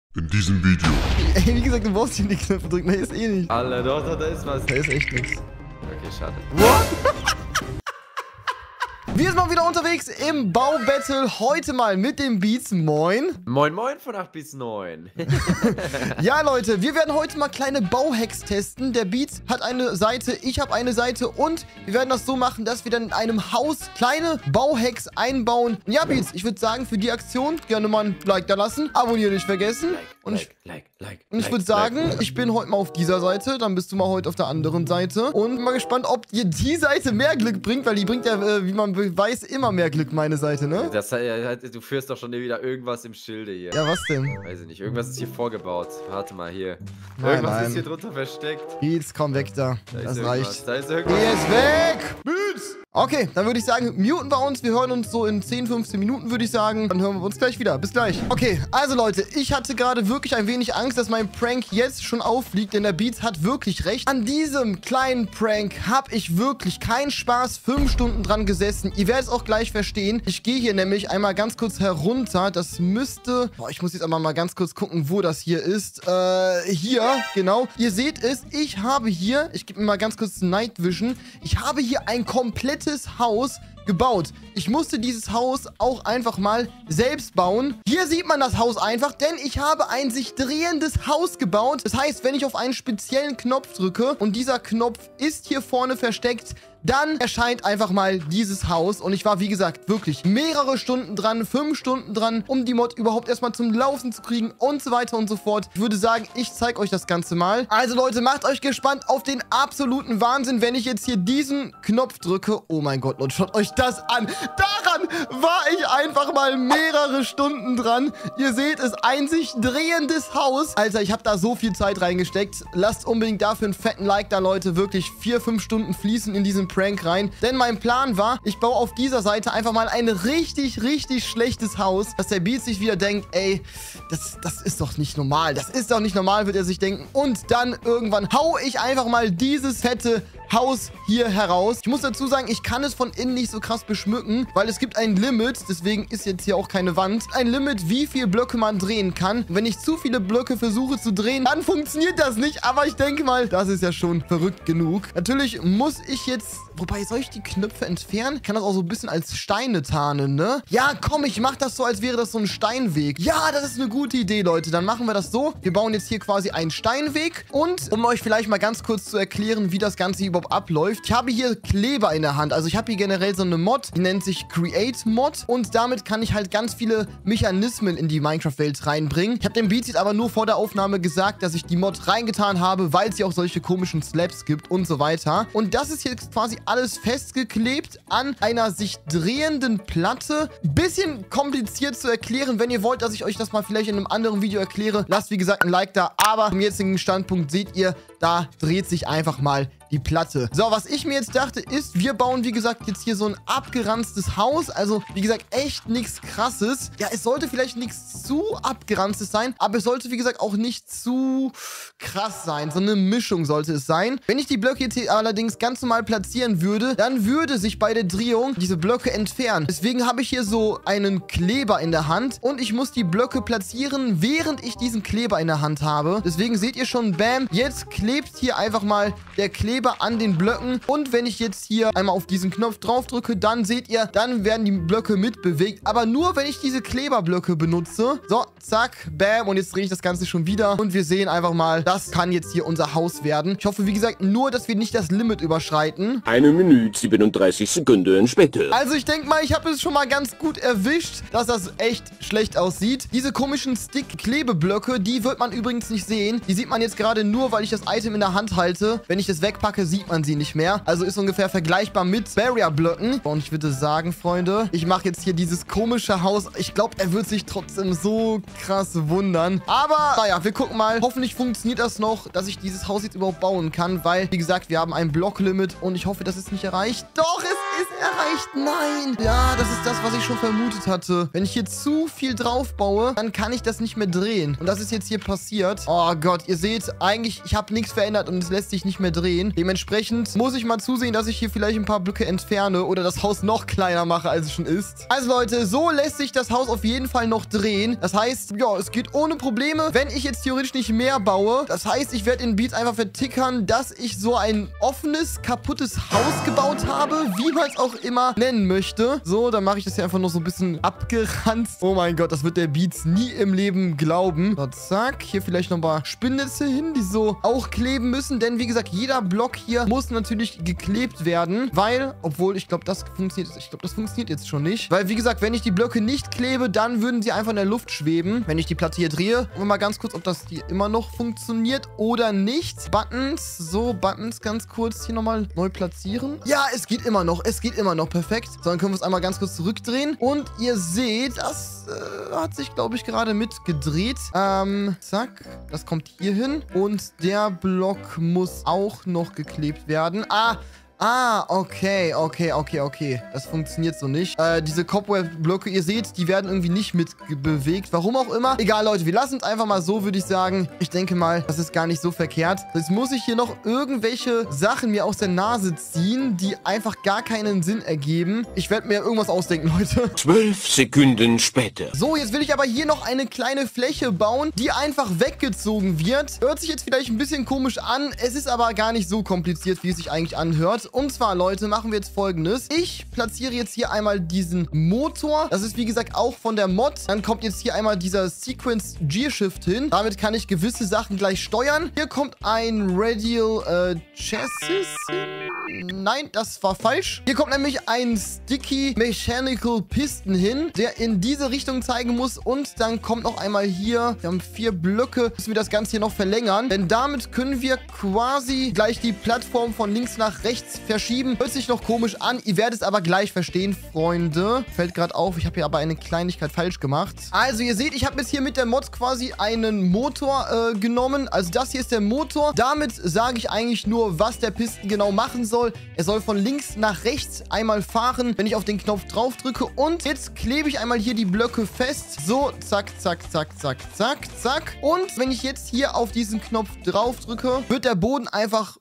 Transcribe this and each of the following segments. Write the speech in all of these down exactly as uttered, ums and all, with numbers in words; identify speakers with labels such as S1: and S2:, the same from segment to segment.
S1: In diesem Video.
S2: Ey, wie gesagt, du brauchst hier die Knöpfe drücken, da ist eh nicht.
S3: Alter, doch, doch, da ist was.
S2: Da ist echt nichts.
S3: Okay, schade.
S2: What? Wir sind mal wieder unterwegs im Baubattle. Heute mal mit dem Beats. Moin.
S3: Moin, moin von acht bis neun.
S2: Ja, Leute, wir werden heute mal kleine Bauhacks testen. Der Beats hat eine Seite, ich habe eine Seite und wir werden das so machen, dass wir dann in einem Haus kleine Bauhacks einbauen. Ja, Beats, ich würde sagen, für die Aktion gerne mal ein Like da lassen. Abonnieren nicht vergessen.
S3: Like,
S2: und
S3: like,
S2: ich,
S3: like, like,
S2: und ich
S3: like,
S2: würde sagen,
S3: like, like.
S2: ich bin heute mal auf dieser Seite, dann bist du mal heute auf der anderen Seite. Und bin mal gespannt, ob dir die Seite mehr Glück bringt, weil die bringt ja, äh, wie man weiß, immer mehr Glück, meine Seite, ne?
S3: Das, äh, du führst doch schon wieder irgendwas im Schilde hier.
S2: Ja, was denn?
S3: Weiß ich nicht, irgendwas ist hier vorgebaut. Warte mal, hier.
S2: Nein,
S3: irgendwas
S2: nein.
S3: ist hier drunter versteckt.
S2: Beats, komm weg da.
S3: Da
S2: Das
S3: ist
S2: reicht.
S3: irgendwas, Da ist
S2: Geh
S3: irgendwas.
S2: jetzt weg! Beats! Okay, dann würde ich sagen, muten wir uns. Wir hören uns so in zehn, fünfzehn Minuten, würde ich sagen. Dann hören wir uns gleich wieder. Bis gleich. Okay, also Leute, ich hatte gerade wirklich ein wenig Angst, dass mein Prank jetzt schon auffliegt, denn der Beats hat wirklich recht. An diesem kleinen Prank habe ich wirklich keinen Spaß fünf Stunden dran gesessen. Ihr werdet es auch gleich verstehen. Ich gehe hier nämlich einmal ganz kurz herunter. Das müsste... Boah, ich muss jetzt aber mal ganz kurz gucken, wo das hier ist. Äh, hier, genau. Ihr seht es, ich habe hier... Ich gebe mir mal ganz kurz Night Vision. Ich habe hier ein komplettes Haus gebaut. Ich musste dieses Haus auch einfach mal selbst bauen. Hier sieht man das Haus einfach, denn ich habe ein sich drehendes Haus gebaut. Das heißt, wenn ich auf einen speziellen Knopf drücke und dieser Knopf ist hier vorne versteckt, dann erscheint einfach mal dieses Haus. Und ich war, wie gesagt, wirklich mehrere Stunden dran, fünf Stunden dran, um die Mod überhaupt erstmal zum Laufen zu kriegen und so weiter und so fort. Ich würde sagen, ich zeige euch das Ganze mal. Also Leute, macht euch gespannt auf den absoluten Wahnsinn, wenn ich jetzt hier diesen Knopf drücke. Oh mein Gott, Leute, schaut euch das an. Daran war ich einfach mal mehrere Stunden dran. Ihr seht es, ein sich drehendes Haus. Alter, ich habe da so viel Zeit reingesteckt. Lasst unbedingt dafür einen fetten Like da, Leute. Wirklich vier, fünf Stunden fließen in diesen Prank rein. Denn mein Plan war, ich baue auf dieser Seite einfach mal ein richtig, richtig schlechtes Haus, dass der Beat sich wieder denkt, ey, das, das ist doch nicht normal. Das ist doch nicht normal, wird er sich denken. Und dann irgendwann hau ich einfach mal dieses fette Haus hier heraus. Ich muss dazu sagen, ich kann es von innen nicht so krass beschmücken, weil es gibt ein Limit, deswegen ist jetzt hier auch keine Wand. Ein Limit, wie viele Blöcke man drehen kann. Und wenn ich zu viele Blöcke versuche zu drehen, dann funktioniert das nicht. Aber ich denke mal, das ist ja schon verrückt genug. Natürlich muss ich jetzt... Wobei, soll ich die Knöpfe entfernen? Ich kann das auch so ein bisschen als Steine tarnen, ne? Ja, komm, ich mach das so, als wäre das so ein Steinweg. Ja, das ist eine gute Idee, Leute. Dann machen wir das so. Wir bauen jetzt hier quasi einen Steinweg. Und um euch vielleicht mal ganz kurz zu erklären, wie das Ganze überhaupt abläuft. Ich habe hier Kleber in der Hand. Also ich habe hier generell so eine Mod, die nennt sich Create Mod. Und damit kann ich halt ganz viele Mechanismen in die Minecraft-Welt reinbringen. Ich habe dem Beats jetzt aber nur vor der Aufnahme gesagt, dass ich die Mod reingetan habe, weil es hier auch solche komischen Slabs gibt und so weiter. Und das ist jetzt quasi alles festgeklebt an einer sich drehenden Platte. Bisschen kompliziert zu erklären. Wenn ihr wollt, dass ich euch das mal vielleicht in einem anderen Video erkläre, lasst wie gesagt ein Like da. Aber vom jetzigen Standpunkt seht ihr, da dreht sich einfach mal die Platte. So, was ich mir jetzt dachte, ist, wir bauen, wie gesagt, jetzt hier so ein abgeranztes Haus. Also, wie gesagt, echt nichts Krasses. Ja, es sollte vielleicht nichts zu abgeranztes sein, aber es sollte, wie gesagt, auch nicht zu krass sein. So eine Mischung sollte es sein. Wenn ich die Blöcke jetzt hier allerdings ganz normal platzieren würde, dann würde sich bei der Drehung diese Blöcke entfernen. Deswegen habe ich hier so einen Kleber in der Hand und ich muss die Blöcke platzieren, während ich diesen Kleber in der Hand habe. Deswegen seht ihr schon, bam, jetzt klebt hier einfach mal der Kleber an den Blöcken. Und wenn ich jetzt hier einmal auf diesen Knopf drauf drücke, dann seht ihr, dann werden die Blöcke mitbewegt. Aber nur, wenn ich diese Kleberblöcke benutze. So, zack, bam. Und jetzt drehe ich das Ganze schon wieder. Und wir sehen einfach mal, das kann jetzt hier unser Haus werden. Ich hoffe, wie gesagt, nur, dass wir nicht das Limit überschreiten.
S1: Eine Minute siebenunddreißig Sekunden später.
S2: Also ich denke mal, ich habe es schon mal ganz gut erwischt, dass das echt schlecht aussieht. Diese komischen Stick-Klebeblöcke, die wird man übrigens nicht sehen. Die sieht man jetzt gerade nur, weil ich das Item in der Hand halte. Wenn ich das wegpacke, sieht man sie nicht mehr. Also ist ungefähr vergleichbar mit Barrier-Blöcken. Und ich würde sagen, Freunde, ich mache jetzt hier dieses komische Haus. Ich glaube, er wird sich trotzdem so krass wundern. Aber, naja, wir gucken mal. Hoffentlich funktioniert das noch, dass ich dieses Haus jetzt überhaupt bauen kann, weil, wie gesagt, wir haben ein Blocklimit und ich hoffe, das ist nicht erreicht. Doch, es ist erreicht. Nein. Ja, das ist das, was ich schon vermutet hatte. Wenn ich hier zu viel drauf baue, dann kann ich das nicht mehr drehen. Und das ist jetzt hier passiert. Oh Gott, ihr seht, eigentlich, ich habe nichts verändert und es lässt sich nicht mehr drehen. Dementsprechend muss ich mal zusehen, dass ich hier vielleicht ein paar Blöcke entferne oder das Haus noch kleiner mache, als es schon ist. Also Leute, so lässt sich das Haus auf jeden Fall noch drehen. Das heißt, ja, es geht ohne Probleme, wenn ich jetzt theoretisch nicht mehr baue. Das heißt, ich werde in Beats einfach vertickern, dass ich so ein offenes, kaputtes Haus gebaut habe, wie man es auch immer nennen möchte. So, dann mache ich das hier einfach noch so ein bisschen abgeranzt. Oh mein Gott, das wird der Beats nie im Leben glauben. So, zack. Hier vielleicht noch ein paar Spinnnetze hin, die so auch kleben müssen. Denn wie gesagt, jeder Block hier muss natürlich geklebt werden, weil, obwohl ich glaube, das funktioniert, ich glaube, das funktioniert jetzt schon nicht. Weil, wie gesagt, wenn ich die Blöcke nicht klebe, dann würden sie einfach in der Luft schweben. Wenn ich die Platte hier drehe, gucken wir mal ganz kurz, ob das hier immer noch funktioniert oder nicht. Buttons, so, Buttons ganz kurz hier nochmal neu platzieren. Ja, es geht immer noch, es geht immer noch, perfekt. So, dann können wir es einmal ganz kurz zurückdrehen. Und ihr seht, das äh, hat sich, glaube ich, gerade mitgedreht. Ähm, zack, das kommt hier hin. Und der Block muss auch noch geklebt werden. Ah, Ah, okay, okay, okay, okay. Das funktioniert so nicht. Äh, diese Cobweb-Blöcke, ihr seht, die werden irgendwie nicht mitbewegt. Warum auch immer. Egal, Leute, wir lassen es einfach mal so, würde ich sagen. Ich denke mal, das ist gar nicht so verkehrt. Jetzt muss ich hier noch irgendwelche Sachen mir aus der Nase ziehen, die einfach gar keinen Sinn ergeben. Ich werde mir irgendwas ausdenken, Leute.
S1: Zwölf Sekunden später.
S2: So, jetzt will ich aber hier noch eine kleine Fläche bauen, die einfach weggezogen wird. Hört sich jetzt vielleicht ein bisschen komisch an. Es ist aber gar nicht so kompliziert, wie es sich eigentlich anhört. Und zwar, Leute, machen wir jetzt Folgendes. Ich platziere jetzt hier einmal diesen Motor. Das ist, wie gesagt, auch von der Mod. Dann kommt jetzt hier einmal dieser Sequence Gearshift hin. Damit kann ich gewisse Sachen gleich steuern. Hier kommt ein Radial äh, Chassis hin. Nein, das war falsch. Hier kommt nämlich ein Sticky Mechanical Piston hin, der in diese Richtung zeigen muss. Und dann kommt noch einmal hier, wir haben vier Blöcke, müssen wir das Ganze hier noch verlängern. Denn damit können wir quasi gleich die Plattform von links nach rechts verschieben. Hört sich noch komisch an. Ihr werdet es aber gleich verstehen, Freunde. Fällt gerade auf, ich habe hier aber eine Kleinigkeit falsch gemacht. Also, ihr seht, ich habe jetzt hier mit der Mod quasi einen Motor äh, genommen. Also, das hier ist der Motor. Damit sage ich eigentlich nur, was der Piston genau machen soll. Er soll von links nach rechts einmal fahren, wenn ich auf den Knopf drauf drücke. Und jetzt klebe ich einmal hier die Blöcke fest. So, zack, zack, zack, zack, zack, zack. Und wenn ich jetzt hier auf diesen Knopf drauf drücke, wird der Boden einfach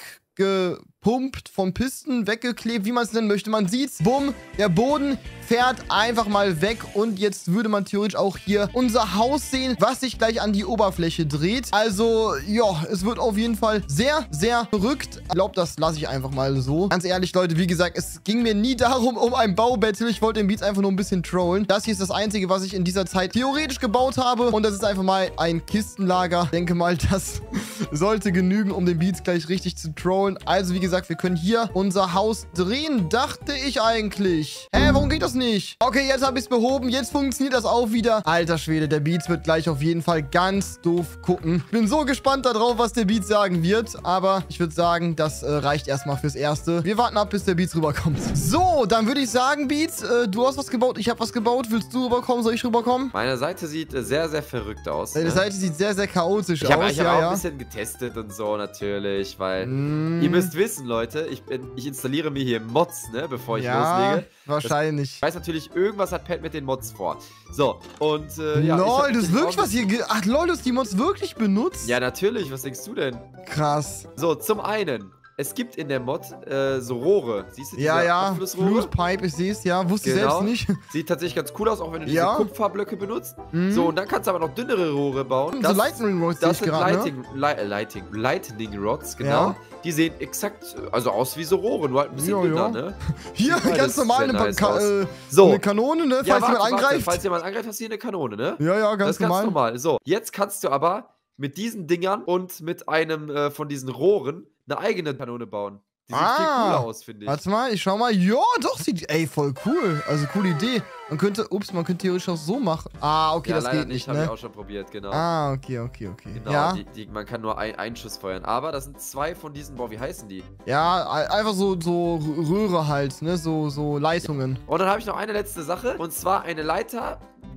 S2: weggepumpt, vom Piston weggeklebt, wie man es nennen möchte. Man sieht's, bumm, der Boden fährt einfach mal weg und jetzt würde man theoretisch auch hier unser Haus sehen, was sich gleich an die Oberfläche dreht. Also, ja, es wird auf jeden Fall sehr, sehr verrückt. Ich glaube, das lasse ich einfach mal so. Ganz ehrlich, Leute, wie gesagt, es ging mir nie darum, um ein Baubattle. Ich wollte den Beats einfach nur ein bisschen trollen. Das hier ist das Einzige, was ich in dieser Zeit theoretisch gebaut habe und das ist einfach mal ein Kistenlager. Ich denke mal, das sollte genügen, um den Beats gleich richtig zu trollen. Also, wie gesagt, wir können hier unser Haus drehen, dachte ich eigentlich. Hä, warum geht das nicht? Okay, jetzt habe ich es behoben. Jetzt funktioniert das auch wieder. Alter Schwede, der Beats wird gleich auf jeden Fall ganz doof gucken. Ich bin so gespannt darauf, was der Beats sagen wird. Aber ich würde sagen, das äh, reicht erstmal fürs Erste. Wir warten ab, bis der Beats rüberkommt. So, dann würde ich sagen, Beats, äh, du hast was gebaut, ich habe was gebaut. Willst du rüberkommen? Soll ich rüberkommen?
S3: Meine Seite sieht äh, sehr, sehr verrückt aus.
S2: Deine
S3: ne?
S2: Seite sieht sehr, sehr chaotisch
S3: Ich habe
S2: aus.
S3: ich hab
S2: ja,
S3: auch
S2: ja.
S3: ein bisschen getestet und so natürlich, weil
S2: Mm.
S3: ihr müsst wissen, Leute, ich, bin, ich installiere mir hier Mods, ne, bevor ich
S2: Ja,
S3: loslege.
S2: wahrscheinlich.
S3: Ich weiß natürlich, irgendwas hat Pat mit den Mods vor. So, und äh, ja. ich
S2: Lol,
S3: hab
S2: du hast
S3: mich
S2: wirklich
S3: auch-
S2: was hier... ge- Ach, lol, du hast die Mods wirklich benutzt?
S3: Ja, natürlich, was denkst du denn?
S2: Krass.
S3: So, zum einen, es gibt in der Mod äh, so Rohre. Siehst du diese
S2: Ja, ja.
S3: Abflussrohre?
S2: Fluid Pipe, ich sehe es, ja. Wusste ich
S3: Genau.
S2: selbst nicht.
S3: Sieht tatsächlich ganz cool aus, auch wenn du diese
S2: Ja.
S3: Kupferblöcke benutzt.
S2: Mhm.
S3: So, und dann kannst du aber noch dünnere Rohre bauen.
S2: So Lightning Rods sehe
S3: Das
S2: ich
S3: sind
S2: gerade, ne?
S3: Lighting, Li äh, Lighting, Lightning Rods, genau.
S2: Ja.
S3: Die sehen exakt, also aus wie so Rohre, nur halt ein bisschen
S2: Ja,
S3: dünner,
S2: ja.
S3: ne?
S2: Hier,
S3: Sieht
S2: ganz
S3: beides
S2: normal
S3: sehr
S2: eine,
S3: nice
S2: Ka
S3: aus.
S2: äh,
S3: So.
S2: eine Kanone, ne? Falls
S3: Ja,
S2: jemand
S3: warte, warte,
S2: angreift.
S3: falls jemand angreift, hast du hier eine Kanone, ne?
S2: Ja, ja, ganz
S3: das ist
S2: normal.
S3: ganz normal. So, jetzt kannst du aber mit diesen Dingern und mit einem äh, von diesen Rohren eine eigene Kanone bauen. Die sieht viel
S2: Ah.
S3: cooler aus, finde ich.
S2: Warte mal, ich schau mal. Ja, doch, sieht... Ey, voll cool. Also, coole Idee. Man könnte... Ups, man könnte theoretisch auch so machen. Ah, okay,
S3: ja,
S2: das
S3: leider
S2: geht nicht,
S3: habe ich
S2: ne?
S3: auch schon probiert, genau.
S2: Ah, okay, okay, okay.
S3: Genau,
S2: Ja,
S3: die, die, man kann nur ein, einen Schuss feuern. Aber das sind zwei von diesen, boah, wie heißen die?
S2: ja, ein- einfach so, so Röhre halt, ne? So, so Leitungen.
S3: Und dann habe ich noch eine letzte Sache. Und zwar eine Leiter,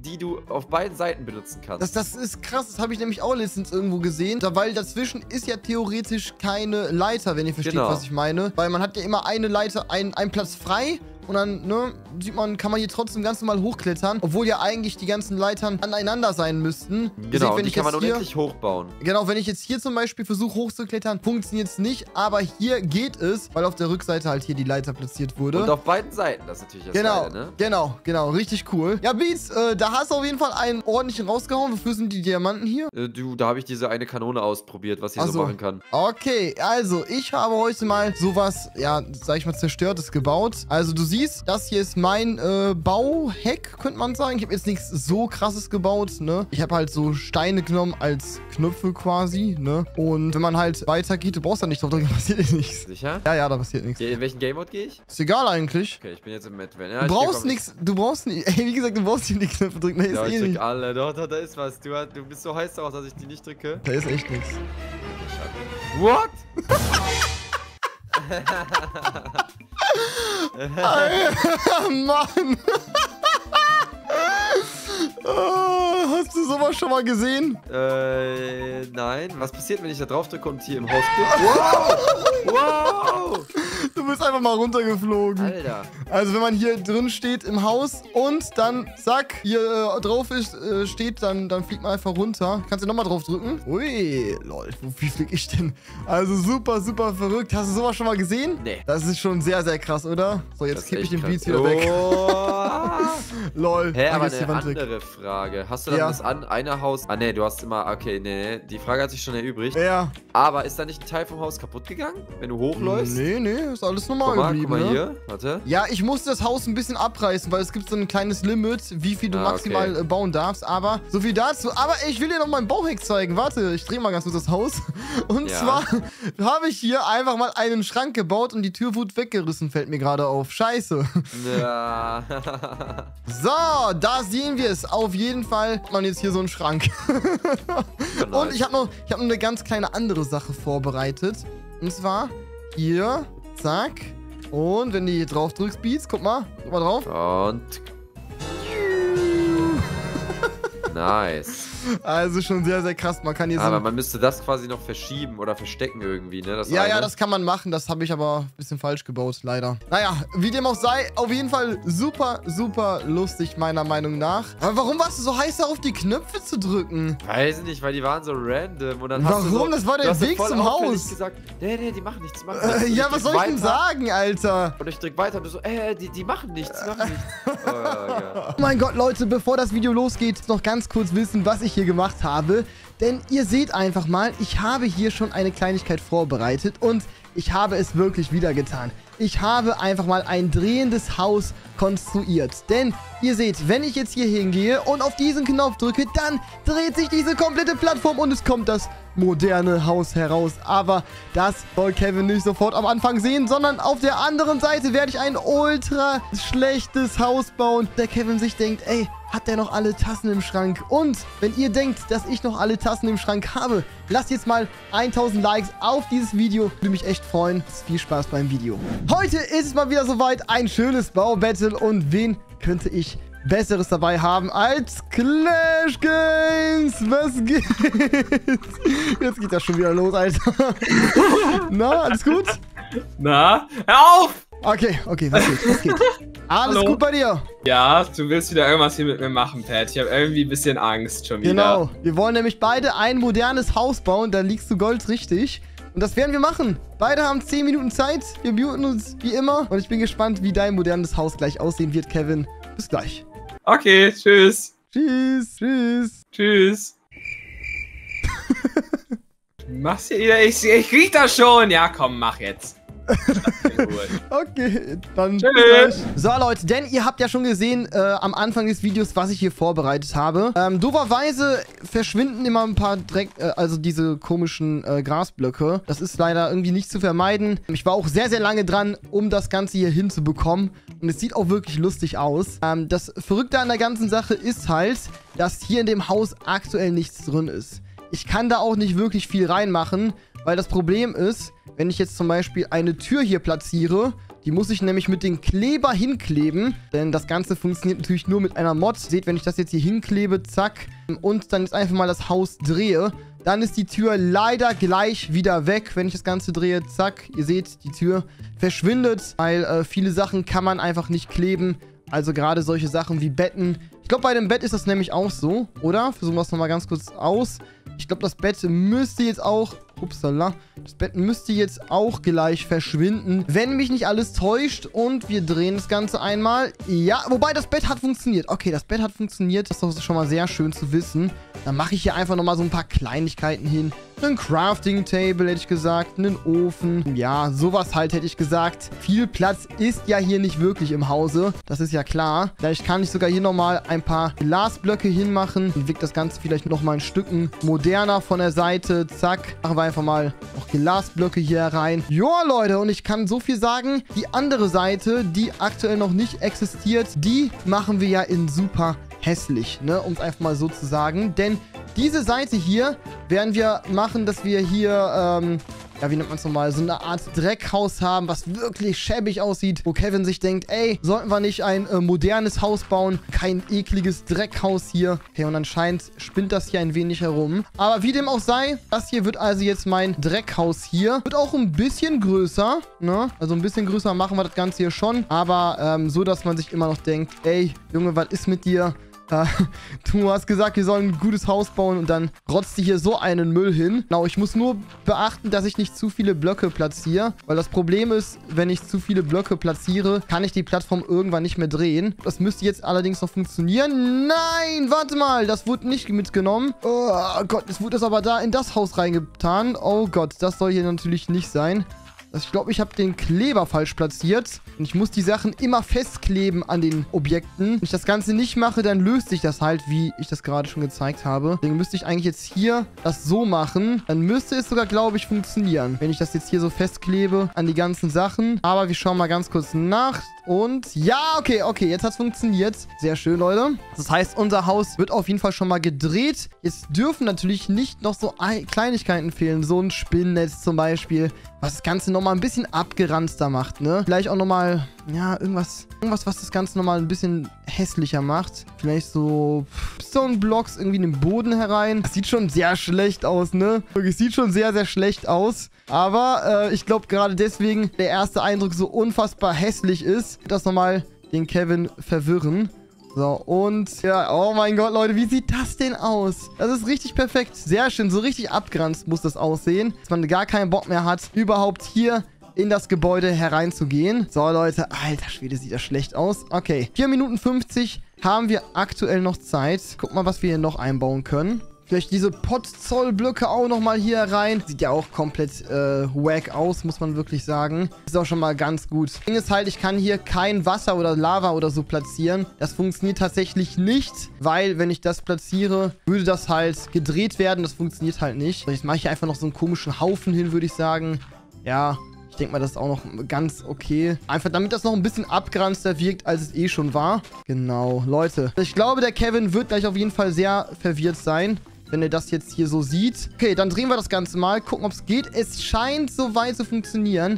S3: die du auf beiden Seiten benutzen kannst.
S2: Das, das ist krass, das habe ich nämlich auch letztens irgendwo gesehen. Da, weil dazwischen ist ja theoretisch keine Leiter, wenn ihr versteht,
S3: Genau.
S2: was ich meine. Weil man hat ja immer eine Leiter, ein, einen Platz frei. Und dann, ne, sieht man, kann man hier trotzdem ganz normal hochklettern. Obwohl ja eigentlich die ganzen Leitern aneinander sein müssten. Ihr
S3: Genau,
S2: seht, wenn
S3: die
S2: ich
S3: kann man
S2: jetzt hier,
S3: unendlich hochbauen.
S2: Genau, wenn ich jetzt hier zum Beispiel versuche hochzuklettern, funktioniert es nicht. Aber hier geht es, weil auf der Rückseite halt hier die Leiter platziert wurde.
S3: Und auf beiden Seiten, das ist natürlich das
S2: Genau,
S3: Geile, ne?
S2: genau, genau, richtig cool. Ja, Beats, äh, da hast du auf jeden Fall einen ordentlichen rausgehauen. Wofür sind die Diamanten hier?
S3: Äh, du, da habe ich diese eine Kanone ausprobiert, was sie
S2: Ach
S3: so
S2: so.
S3: machen kann.
S2: Okay, also ich habe heute mal sowas, ja, sag ich mal, Zerstörtes gebaut. Also du siehst, das hier ist mein äh, Bauheck, könnte man sagen. Ich habe jetzt nichts so krasses gebaut, ne? Ich habe halt so Steine genommen als Knöpfe quasi, ne? Und wenn man halt weitergeht, du brauchst da nicht drauf drücken, passiert eh nichts.
S3: Sicher?
S2: Ja, ja, da passiert nichts.
S3: In welchen Game Mode gehe ich?
S2: Ist egal eigentlich.
S3: Okay, ich bin jetzt im Advent.
S2: Du
S3: Ja, ich
S2: brauchst
S3: drück
S2: nichts, du brauchst nicht, ey, wie gesagt, du brauchst nicht die Knöpfe drücken, da
S3: auf-
S2: ist
S3: Ja, ich
S2: eh
S3: drück
S2: nicht.
S3: alle. Doch, doch, da ist was. Du, hast- du bist so heiß darauf, dass ich die nicht drücke.
S2: Da ist echt nichts.
S3: What?
S2: Alter, Mann! Oh, hast du sowas schon mal gesehen?
S3: Äh, nein. Was passiert, wenn ich da drauf drücke und hier im Haus bin? Wow! Wow!
S2: Du bist einfach mal runtergeflogen.
S3: Alter.
S2: Also wenn man hier drin steht im Haus und dann, zack, hier äh, drauf ist, äh, steht, dann, dann fliegt man einfach runter. Kannst du nochmal drauf drücken? Ui, lol, wie flieg ich denn? Also super, super verrückt. Hast du sowas schon mal gesehen?
S3: Nee.
S2: Das ist schon sehr, sehr krass, oder? So, jetzt
S3: Das ist
S2: kippe ich
S3: echt
S2: den Beats
S3: krass.
S2: wieder weg.
S3: Oh.
S2: Lol.
S3: Hä,
S2: Ach,
S3: aber
S2: jetzt die
S3: eine
S2: Wand weg.
S3: andere Frage. Hast du dann
S2: Ja.
S3: das an, eine Haus... Ah, nee, du hast immer... Okay, nee, nee. Die Frage hat sich schon erübrigt.
S2: Ja.
S3: Aber ist da nicht ein Teil vom Haus kaputt gegangen, wenn du hochläufst?
S2: Nee, nee, ist alles normal
S3: Guck mal,
S2: geblieben,
S3: guck mal
S2: ne?
S3: hier. Warte.
S2: Ja, ich musste das Haus ein bisschen abreißen, weil es gibt so ein kleines Limit, wie viel du
S3: Ah,
S2: maximal
S3: okay.
S2: äh, bauen darfst. Aber so viel dazu. Aber ey, ich will dir noch meinen Bauheck zeigen. Warte, ich drehe mal ganz kurz das Haus. Und
S3: Ja.
S2: zwar habe ich hier einfach mal einen Schrank gebaut und die Tür wurde weggerissen, fällt mir gerade auf. Scheiße.
S3: Ja.
S2: So, da sehen wir es. Auf jeden Fall hat man jetzt hier so einen Schrank. Und ich habe noch, ich hab noch eine ganz kleine andere Sache vorbereitet. Und zwar hier, zack. Und wenn du hier drauf drückst, Beats, guck mal, guck mal drauf.
S3: Und... Nice.
S2: Also schon sehr, sehr krass. Man kann hier
S3: Aber
S2: so...
S3: man müsste das quasi noch verschieben oder verstecken irgendwie, ne? Das
S2: Ja,
S3: eine.
S2: ja, das kann man machen. Das habe ich aber ein bisschen falsch gebaut, leider. Naja, wie dem auch sei, auf jeden Fall super, super lustig, meiner Meinung nach. Aber warum warst du so heiß darauf, die Knöpfe zu drücken?
S3: Weiß nicht, weil die waren so random und dann hast du
S2: Warum?
S3: so,
S2: Das war der
S3: du hast so
S2: Weg
S3: voll
S2: zum
S3: auffällig
S2: Haus.
S3: gesagt, nee, nee, die machen nichts, die machen
S2: Äh,
S3: nichts. Und
S2: ja,
S3: ich
S2: was
S3: drück
S2: soll ich denn
S3: weiter
S2: sagen, Alter?
S3: Und ich drück weiter und du so, äh, die, die machen nichts, die machen nichts. Oh, ja.
S2: Oh mein Gott, Leute, bevor das Video losgeht, noch ganz kurz wissen, was ich hier gemacht habe. Denn ihr seht einfach mal, ich habe hier schon eine Kleinigkeit vorbereitet und ich habe es wirklich wieder getan. Ich habe einfach mal ein drehendes Haus konstruiert. Denn ihr seht, wenn ich jetzt hier hingehe und auf diesen Knopf drücke, dann dreht sich diese komplette Plattform und es kommt das moderne Haus heraus. Aber das soll Kevin nicht sofort am Anfang sehen, sondern auf der anderen Seite werde ich ein ultra schlechtes Haus bauen. Der Kevin sich denkt, ey, hat der noch alle Tassen im Schrank? Und wenn ihr denkt, dass ich noch alle Tassen im Schrank habe, lasst jetzt mal tausend Likes auf dieses Video. Würde mich echt freuen. Viel Spaß beim Video. Heute ist es mal wieder soweit. Ein schönes Baubattle. Und wen könnte ich Besseres dabei haben als Clash Games? Was geht? Jetzt geht das schon wieder los, Alter. Na, alles gut?
S4: Na, hör auf!
S2: Okay, okay, was geht? Was geht? Alles
S4: Hallo.
S2: gut bei dir?
S4: Ja, du willst wieder irgendwas hier mit mir machen, Pat. Ich habe irgendwie ein bisschen Angst schon wieder.
S2: Genau. Wir wollen nämlich beide ein modernes Haus bauen. Da liegst du Gold richtig. Und das werden wir machen. Beide haben zehn Minuten Zeit. Wir muten uns wie immer. Und ich bin gespannt, wie dein modernes Haus gleich aussehen wird, Kevin. Bis gleich.
S4: Okay, tschüss.
S2: Tschüss. Tschüss.
S4: Tschüss. Du machst hier wieder. Ich, ich riech das schon. Ja, komm, mach jetzt.
S2: Okay, dann
S4: Tschüss.
S2: bis gleich. So, Leute, denn ihr habt ja schon gesehen äh, am Anfang des Videos, was ich hier vorbereitet habe. Ähm, dooferweise verschwinden immer ein paar Dreck, äh, also diese komischen äh, Grasblöcke. Das ist leider irgendwie nicht zu vermeiden. Ich war auch sehr, sehr lange dran, um das Ganze hier hinzubekommen. Und es sieht auch wirklich lustig aus. Ähm, das Verrückte an der ganzen Sache ist halt, dass hier in dem Haus aktuell nichts drin ist. Ich kann da auch nicht wirklich viel reinmachen, weil das Problem ist, wenn ich jetzt zum Beispiel eine Tür hier platziere, Die muss ich nämlich mit dem Kleber hinkleben. Denn das Ganze funktioniert natürlich nur mit einer Mod. Seht, wenn ich das jetzt hier hinklebe, zack. Und dann jetzt einfach mal das Haus drehe. Dann ist die Tür leider gleich wieder weg, wenn ich das Ganze drehe. Zack, ihr seht, die Tür verschwindet. Weil äh, viele Sachen kann man einfach nicht kleben. Also gerade solche Sachen wie Betten. Ich glaube, bei dem Bett ist das nämlich auch so, oder? Versuchen wir es nochmal ganz kurz aus. Ich glaube, das Bett müsste jetzt auch... Upsala. Das Bett müsste jetzt auch gleich verschwinden, wenn mich nicht alles täuscht. Und wir drehen das Ganze einmal. Ja, wobei das Bett hat funktioniert. Okay, das Bett hat funktioniert. Das ist doch schon mal sehr schön zu wissen. Dann mache ich hier einfach nochmal so ein paar Kleinigkeiten hin. Ein Crafting-Table, hätte ich gesagt. Einen Ofen. Ja, sowas halt, hätte ich gesagt. Viel Platz ist ja hier nicht wirklich im Hause. Das ist ja klar. Vielleicht kann ich sogar hier nochmal ein paar Glasblöcke hinmachen. Und wirkt das Ganze vielleicht nochmal ein Stückchen moderner von der Seite. Zack. Machen wir einfach mal noch Glasblöcke hier rein. Joa, Leute. Und ich kann so viel sagen. Die andere Seite, die aktuell noch nicht existiert, die machen wir ja in super hässlich, ne? Um es einfach mal so zu sagen. Denn diese Seite hier werden wir machen, dass wir hier, ähm, ja, wie nennt man es nochmal, so eine Art Dreckhaus haben, was wirklich schäbig aussieht, wo Kevin sich denkt, ey, sollten wir nicht ein äh, modernes Haus bauen, kein ekliges Dreckhaus hier. Okay, und anscheinend spinnt das hier ein wenig herum. Aber wie dem auch sei, das hier wird also jetzt mein Dreckhaus hier. Wird auch ein bisschen größer, ne? Also ein bisschen größer machen wir das Ganze hier schon, aber ähm, so, dass man sich immer noch denkt, ey, Junge, was ist mit dir? Du hast gesagt, wir sollen ein gutes Haus bauen und dann rotzt du hier so einen Müll hin. Genau, ich muss nur beachten, dass ich nicht zu viele Blöcke platziere. Weil das Problem ist, wenn ich zu viele Blöcke platziere, kann ich die Plattform irgendwann nicht mehr drehen. Das müsste jetzt allerdings noch funktionieren. Nein, warte mal, das wurde nicht mitgenommen. Oh Gott, es wurde es aber da in das Haus reingetan. Oh Gott, das soll hier natürlich nicht sein. Ich glaube, ich habe den Kleber falsch platziert. Und ich muss die Sachen immer festkleben an den Objekten. Wenn ich das Ganze nicht mache, dann löst sich das halt, wie ich das gerade schon gezeigt habe. Deswegen müsste ich eigentlich jetzt hier das so machen. Dann müsste es sogar, glaube ich, funktionieren. Wenn ich das jetzt hier so festklebe an die ganzen Sachen. Aber wir schauen mal ganz kurz nach. Und ja, okay, okay, jetzt hat es funktioniert. Sehr schön, Leute. Das heißt, unser Haus wird auf jeden Fall schon mal gedreht. Jetzt dürfen natürlich nicht noch so Kleinigkeiten fehlen. So ein Spinnennetz zum Beispiel, was das Ganze nochmal ein bisschen abgeranzter macht, ne? Vielleicht auch nochmal, ja, irgendwas, irgendwas, was das Ganze nochmal ein bisschen hässlicher macht. Vielleicht so Stone-Blocks irgendwie in den Boden herein. Das sieht schon sehr schlecht aus, ne? Es sieht schon sehr, sehr schlecht aus. Aber äh, ich glaube, gerade deswegen der erste Eindruck so unfassbar hässlich ist, das nochmal den Kevin verwirren. So, und ja, oh mein Gott, Leute, wie sieht das denn aus? Das ist richtig perfekt. Sehr schön, so richtig abgeranzt muss das aussehen, dass man gar keinen Bock mehr hat, überhaupt hier in das Gebäude hereinzugehen. So, Leute, alter Schwede, sieht das schlecht aus. Okay, vier Minuten fünfzig haben wir aktuell noch Zeit. Guck mal, was wir hier noch einbauen können. Vielleicht diese Potzollblöcke auch nochmal hier rein. Sieht ja auch komplett äh, wack aus, muss man wirklich sagen. Ist auch schon mal ganz gut. Das Ding ist halt, ich kann hier kein Wasser oder Lava oder so platzieren. Das funktioniert tatsächlich nicht, weil wenn ich das platziere, würde das halt gedreht werden. Das funktioniert halt nicht. Jetzt mache ich hier einfach noch so einen komischen Haufen hin, würde ich sagen. Ja, ich denke mal, das ist auch noch ganz okay. Einfach damit das noch ein bisschen abgeranzter wirkt, als es eh schon war. Genau, Leute. Ich glaube, der Kevin wird gleich auf jeden Fall sehr verwirrt sein, wenn er das jetzt hier so sieht. Okay, dann drehen wir das Ganze mal. Gucken, ob es geht. Es scheint soweit zu funktionieren.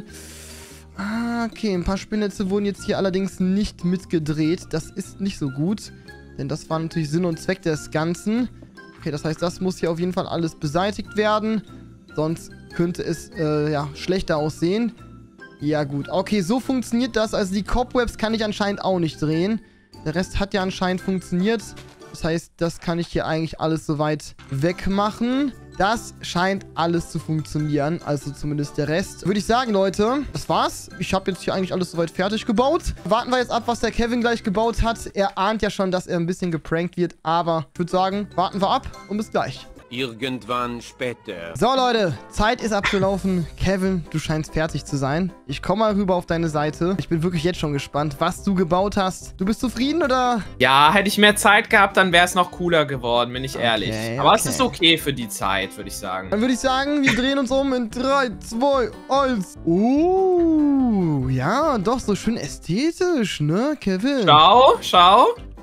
S2: Ah, okay. Ein paar Spinnnetze wurden jetzt hier allerdings nicht mitgedreht. Das ist nicht so gut. Denn das war natürlich Sinn und Zweck des Ganzen. Okay, das heißt, das muss hier auf jeden Fall alles beseitigt werden. Sonst könnte es, äh, ja, schlechter aussehen. Ja, gut. Okay, so funktioniert das. Also die Cobwebs kann ich anscheinend auch nicht drehen. Der Rest hat ja anscheinend funktioniert. Das heißt, das kann ich hier eigentlich alles soweit wegmachen. Das scheint alles zu funktionieren. Also zumindest der Rest. Würde ich sagen, Leute, das war's. Ich habe jetzt hier eigentlich alles soweit fertig gebaut. Warten wir jetzt ab, was der Kevin gleich gebaut hat. Er ahnt ja schon, dass er ein bisschen geprankt wird. Aber ich würde sagen, warten wir ab und bis gleich.
S1: Irgendwann später.
S2: So, Leute, Zeit ist abgelaufen. Kevin, du scheinst fertig zu sein. Ich komme mal rüber auf deine Seite. Ich bin wirklich jetzt schon gespannt, was du gebaut hast. Du bist zufrieden, oder?
S4: Ja, hätte ich mehr Zeit gehabt, dann wäre es noch cooler geworden, bin ich ehrlich.
S2: Okay,
S4: Aber
S2: okay.
S4: es ist okay für die Zeit, würde ich sagen.
S2: Dann würde ich sagen, wir drehen uns um in drei, zwei, eins. Uh, ja, doch, so schön ästhetisch, ne, Kevin?
S4: Schau, schau.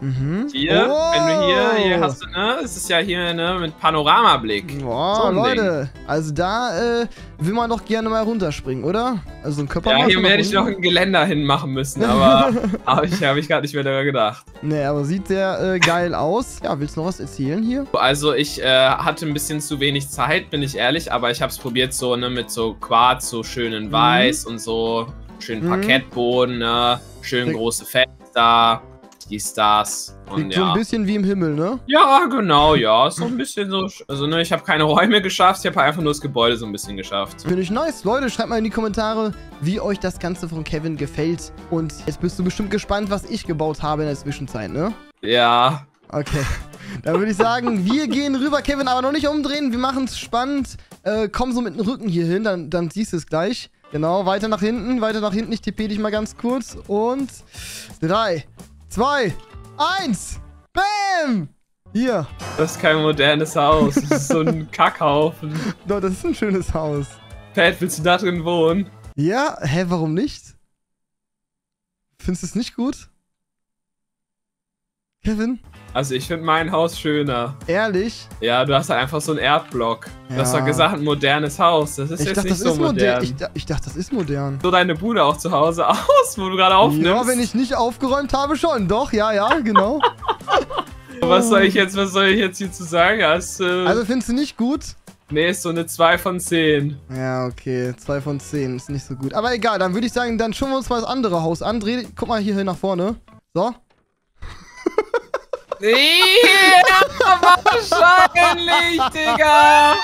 S2: Mhm.
S4: Hier,
S2: oh.
S4: wenn du hier, hier hast du, ne? Es ist ja hier, ne, mit Panoramablick.
S2: Boah,
S4: so
S2: Leute. Ding. Also da äh, will man doch gerne mal runterspringen, oder? Also ein Körper.
S4: Ja, hier werde ich noch ein Geländer hinmachen müssen, aber habe ich, hab ich gerade nicht mehr darüber gedacht.
S2: Nee, aber sieht sehr äh, geil aus. Ja, willst du noch was erzählen hier?
S4: Also ich äh, hatte ein bisschen zu wenig Zeit, bin ich ehrlich, aber ich habe es probiert so, ne, mit so Quarz, so schön in Weiß mhm. und so, schön Parkettboden, ne, schön Rick. große Fenster. Die Stars. Und
S2: Liegt
S4: ja.
S2: so ein bisschen wie im Himmel, ne?
S4: Ja, genau, ja. So ein bisschen so. Also, ne, ich habe keine Räume geschafft, ich habe einfach nur das Gebäude so ein bisschen geschafft.
S2: Finde ich nice. Leute, schreibt mal in die Kommentare, wie euch das Ganze von Kevin gefällt. Und jetzt bist du bestimmt gespannt, was ich gebaut habe in der Zwischenzeit, ne?
S4: Ja.
S2: Okay. Dann würde ich sagen, wir gehen rüber, Kevin, aber noch nicht umdrehen. Wir machen es spannend. Äh, komm so mit dem Rücken hier hin, dann, dann siehst du es gleich. Genau, weiter nach hinten, weiter nach hinten. Ich tippe dich mal ganz kurz. Und drei. Zwei, eins, bam! Hier.
S4: Das ist kein modernes Haus. Das ist so ein Kackhaufen.
S2: Doch, das ist ein schönes Haus.
S4: Pat, willst du da drin wohnen?
S2: Ja, hä, warum nicht? Findest du es nicht gut? Kevin?
S4: Also ich finde mein Haus schöner.
S2: Ehrlich?
S4: Ja, du hast halt einfach so einen Erdblock.
S2: Ja.
S4: Du hast doch gesagt, ein modernes Haus. Das ist
S2: ich
S4: jetzt
S2: dachte,
S4: nicht
S2: das
S4: so
S2: ist
S4: modern.
S2: modern. Ich, ich dachte, das ist modern.
S4: So deine Bude auch zu Hause aus, wo du gerade aufnimmst.
S2: Ja, wenn ich nicht aufgeräumt habe, schon. Doch, ja, ja, genau.
S4: Was soll ich jetzt, was soll ich jetzt hierzu sagen? Hast, äh,
S2: also findest du nicht gut?
S4: Nee, ist so eine zwei von zehn.
S2: Ja, okay. zwei von zehn ist nicht so gut. Aber egal, dann würde ich sagen, dann schauen wir uns mal das andere Haus an. Dreh, guck mal hier nach vorne. So.
S4: Ja, wahrscheinlich, Digga!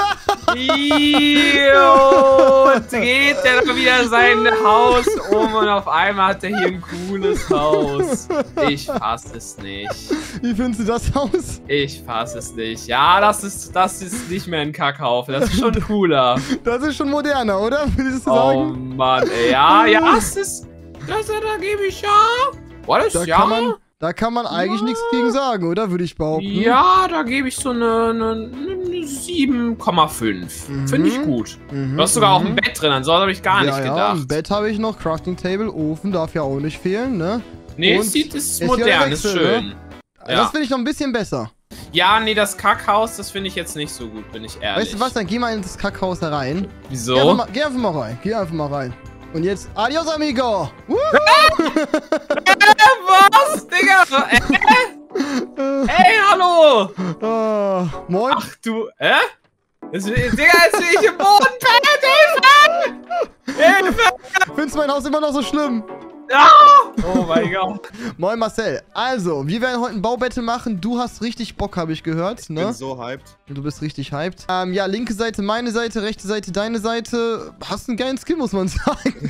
S4: Io, dreht er doch wieder sein Haus um und auf einmal hat er hier ein cooles Haus. Ich fass es nicht.
S2: Wie findest du das Haus?
S4: Ich fass es nicht. Ja, das ist, das ist nicht mehr ein Kackhaufen. Das ist schon cooler.
S2: Das ist schon moderner, oder? Würdest du
S4: Oh
S2: sagen?
S4: Mann, ey. Ja, ja, das ist. Das, da gebe ich ja. War das
S2: Da
S4: ja?
S2: kann man, da kann man eigentlich nichts gegen sagen, oder? Würde ich behaupten.
S4: Ja, da gebe ich so eine, eine, eine sieben Komma fünf.
S2: Mhm.
S4: Finde ich gut.
S2: Mhm,
S4: Du hast sogar
S2: mhm.
S4: auch ein Bett drin, an so habe ich gar
S2: ja,
S4: nicht
S2: ja,
S4: gedacht.
S2: Im Bett habe ich noch Crafting Table, Ofen darf ja auch nicht fehlen, ne?
S4: Nee,
S2: Und
S4: es sieht, es ist
S2: es
S4: modern,
S2: ist
S4: ist
S2: ja Wechsel,
S4: schön.
S2: ne?
S4: Ja.
S2: Das finde ich noch ein bisschen besser.
S4: Ja, nee, das Kackhaus, das finde ich jetzt nicht so gut, bin ich ehrlich.
S2: Weißt du was, dann geh mal in das Kackhaus da rein. Geh einfach,
S4: Wieso?
S2: mal, geh einfach mal rein. Geh einfach mal rein. Und jetzt, adios, amigo! Woo!
S4: Was, Digga? Äh? Ey, hallo!
S2: Oh, moin.
S4: Ach du, hä? Äh? Digga, jetzt bin ich im Boden, Hilfe! Hilfe!
S2: Findest du mein Haus immer noch so schlimm?
S4: Ah! Oh mein Gott.
S2: Moin Marcel. Also, wir werden heute ein Baubattle machen. Du hast richtig Bock, habe ich gehört, ne?
S5: Ich bin so hyped.
S2: Du bist richtig hyped. Ähm, ja, linke Seite meine Seite, rechte Seite deine Seite. Hast einen geilen Skin, muss man sagen.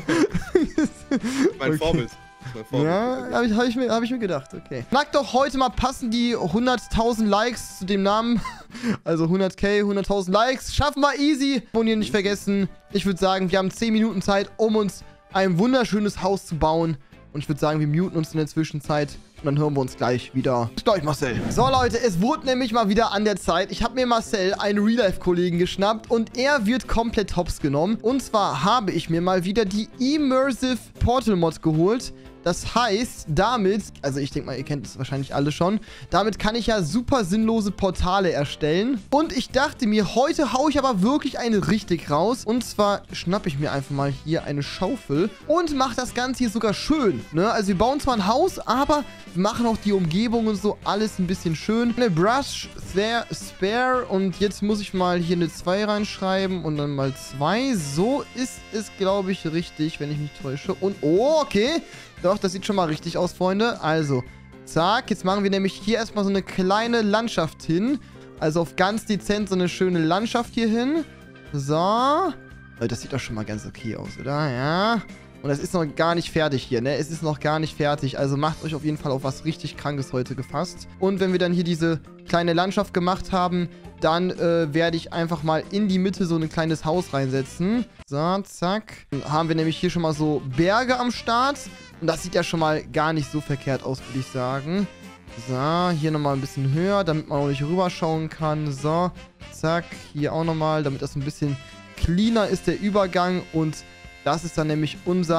S5: Mein
S2: Okay.
S5: Vorbild. Mein Vorbild.
S2: Ja, habe ich, hab ich, mir- hab ich mir gedacht, okay. Schlag doch heute mal passen die hunderttausend Likes zu dem Namen. Also hundert K, hunderttausend Likes. Schaffen wir easy. Und ihr nicht vergessen, ich würde sagen, wir haben zehn Minuten Zeit, um uns ein wunderschönes Haus zu bauen. Und ich würde sagen, wir muten uns in der Zwischenzeit. Und dann hören wir uns gleich wieder. Bis gleich, Marcel. So, Leute, es wurde nämlich mal wieder an der Zeit. Ich habe mir Marcel, einen Real-Life-Kollegen, geschnappt. Und er wird komplett hops genommen. Und zwar habe ich mir mal wieder die Immersive Portal Mod geholt. Das heißt, damit, also ich denke mal, ihr kennt es wahrscheinlich alle schon, damit kann ich ja super sinnlose Portale erstellen. Und ich dachte mir, heute haue ich aber wirklich eine richtig raus. Und zwar schnappe ich mir einfach mal hier eine Schaufel und mache das Ganze hier sogar schön, ne? Also wir bauen zwar ein Haus, aber wir machen auch die Umgebung und so alles ein bisschen schön. Eine Brush, Spare, Spare und jetzt muss ich mal hier eine zwei reinschreiben und dann mal zwei. So ist es, glaube ich, richtig, wenn ich mich täusche. Und, oh, okay. Doch, das sieht schon mal richtig aus, Freunde. Also, zack. Jetzt machen wir nämlich hier erstmal so eine kleine Landschaft hin. Also auf ganz dezent so eine schöne Landschaft hier hin. So. Das sieht doch schon mal ganz okay aus, oder? Ja. Und das ist noch gar nicht fertig hier, ne? Es ist noch gar nicht fertig. Also macht euch auf jeden Fall auf was richtig Krankes heute gefasst. Und wenn wir dann hier diese kleine Landschaft gemacht haben, dann äh, werde ich einfach mal in die Mitte so ein kleines Haus reinsetzen. So, zack. Dann haben wir nämlich hier schon mal so Berge am Start. Und das sieht ja schon mal gar nicht so verkehrt aus, würde ich sagen. So, hier nochmal ein bisschen höher, damit man auch nicht rüberschauen kann. So, zack. Hier auch nochmal, damit das ein bisschen cleaner ist, der Übergang. Und das ist dann nämlich unser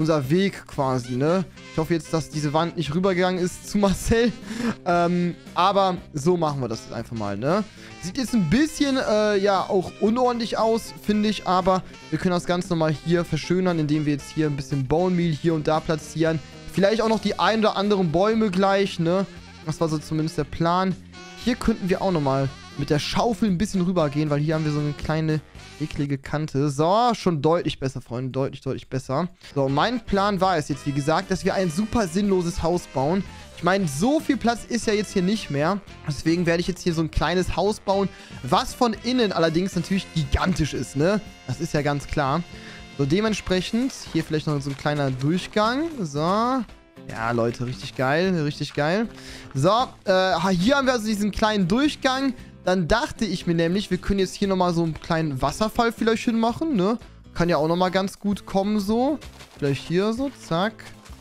S2: unser Weg quasi, ne? Ich hoffe jetzt, dass diese Wand nicht rübergegangen ist zu Marcel. Ähm, aber so machen wir das jetzt einfach mal, ne? Sieht jetzt ein bisschen, äh, ja, auch unordentlich aus, finde ich. Aber wir können das Ganze nochmal hier verschönern, indem wir jetzt hier ein bisschen Bone Meal hier und da platzieren. Vielleicht auch noch die ein oder anderen Bäume gleich, ne? Das war so zumindest der Plan. Hier könnten wir auch nochmal mit der Schaufel ein bisschen rübergehen, weil hier haben wir so eine kleine eklige Kante. So, schon deutlich besser, Freunde. Deutlich, deutlich besser. So, mein Plan war es jetzt, wie gesagt, dass wir ein super sinnloses Haus bauen. Ich meine, so viel Platz ist ja jetzt hier nicht mehr. Deswegen werde ich jetzt hier so ein kleines Haus bauen, was von innen allerdings natürlich gigantisch ist, ne? Das ist ja ganz klar. So, dementsprechend hier vielleicht noch so ein kleiner Durchgang. So. Ja, Leute, richtig geil, richtig geil. So, äh, hier haben wir also diesen kleinen Durchgang. Dann dachte ich mir nämlich, wir können jetzt hier nochmal so einen kleinen Wasserfall vielleicht hinmachen, ne? Kann ja auch nochmal ganz gut kommen, so. Vielleicht hier so, zack.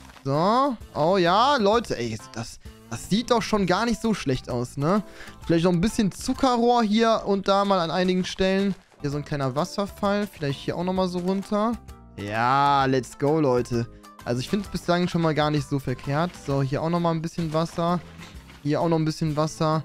S2: So. Oh ja, Leute, ey, das, das sieht doch schon gar nicht so schlecht aus, ne? Vielleicht noch ein bisschen Zuckerrohr hier und da mal an einigen Stellen. Hier so ein kleiner Wasserfall. Vielleicht hier auch nochmal so runter. Ja, let's go, Leute. Also ich finde es bislang schon mal gar nicht so verkehrt. So, hier auch nochmal ein bisschen Wasser. Hier auch noch ein bisschen Wasser.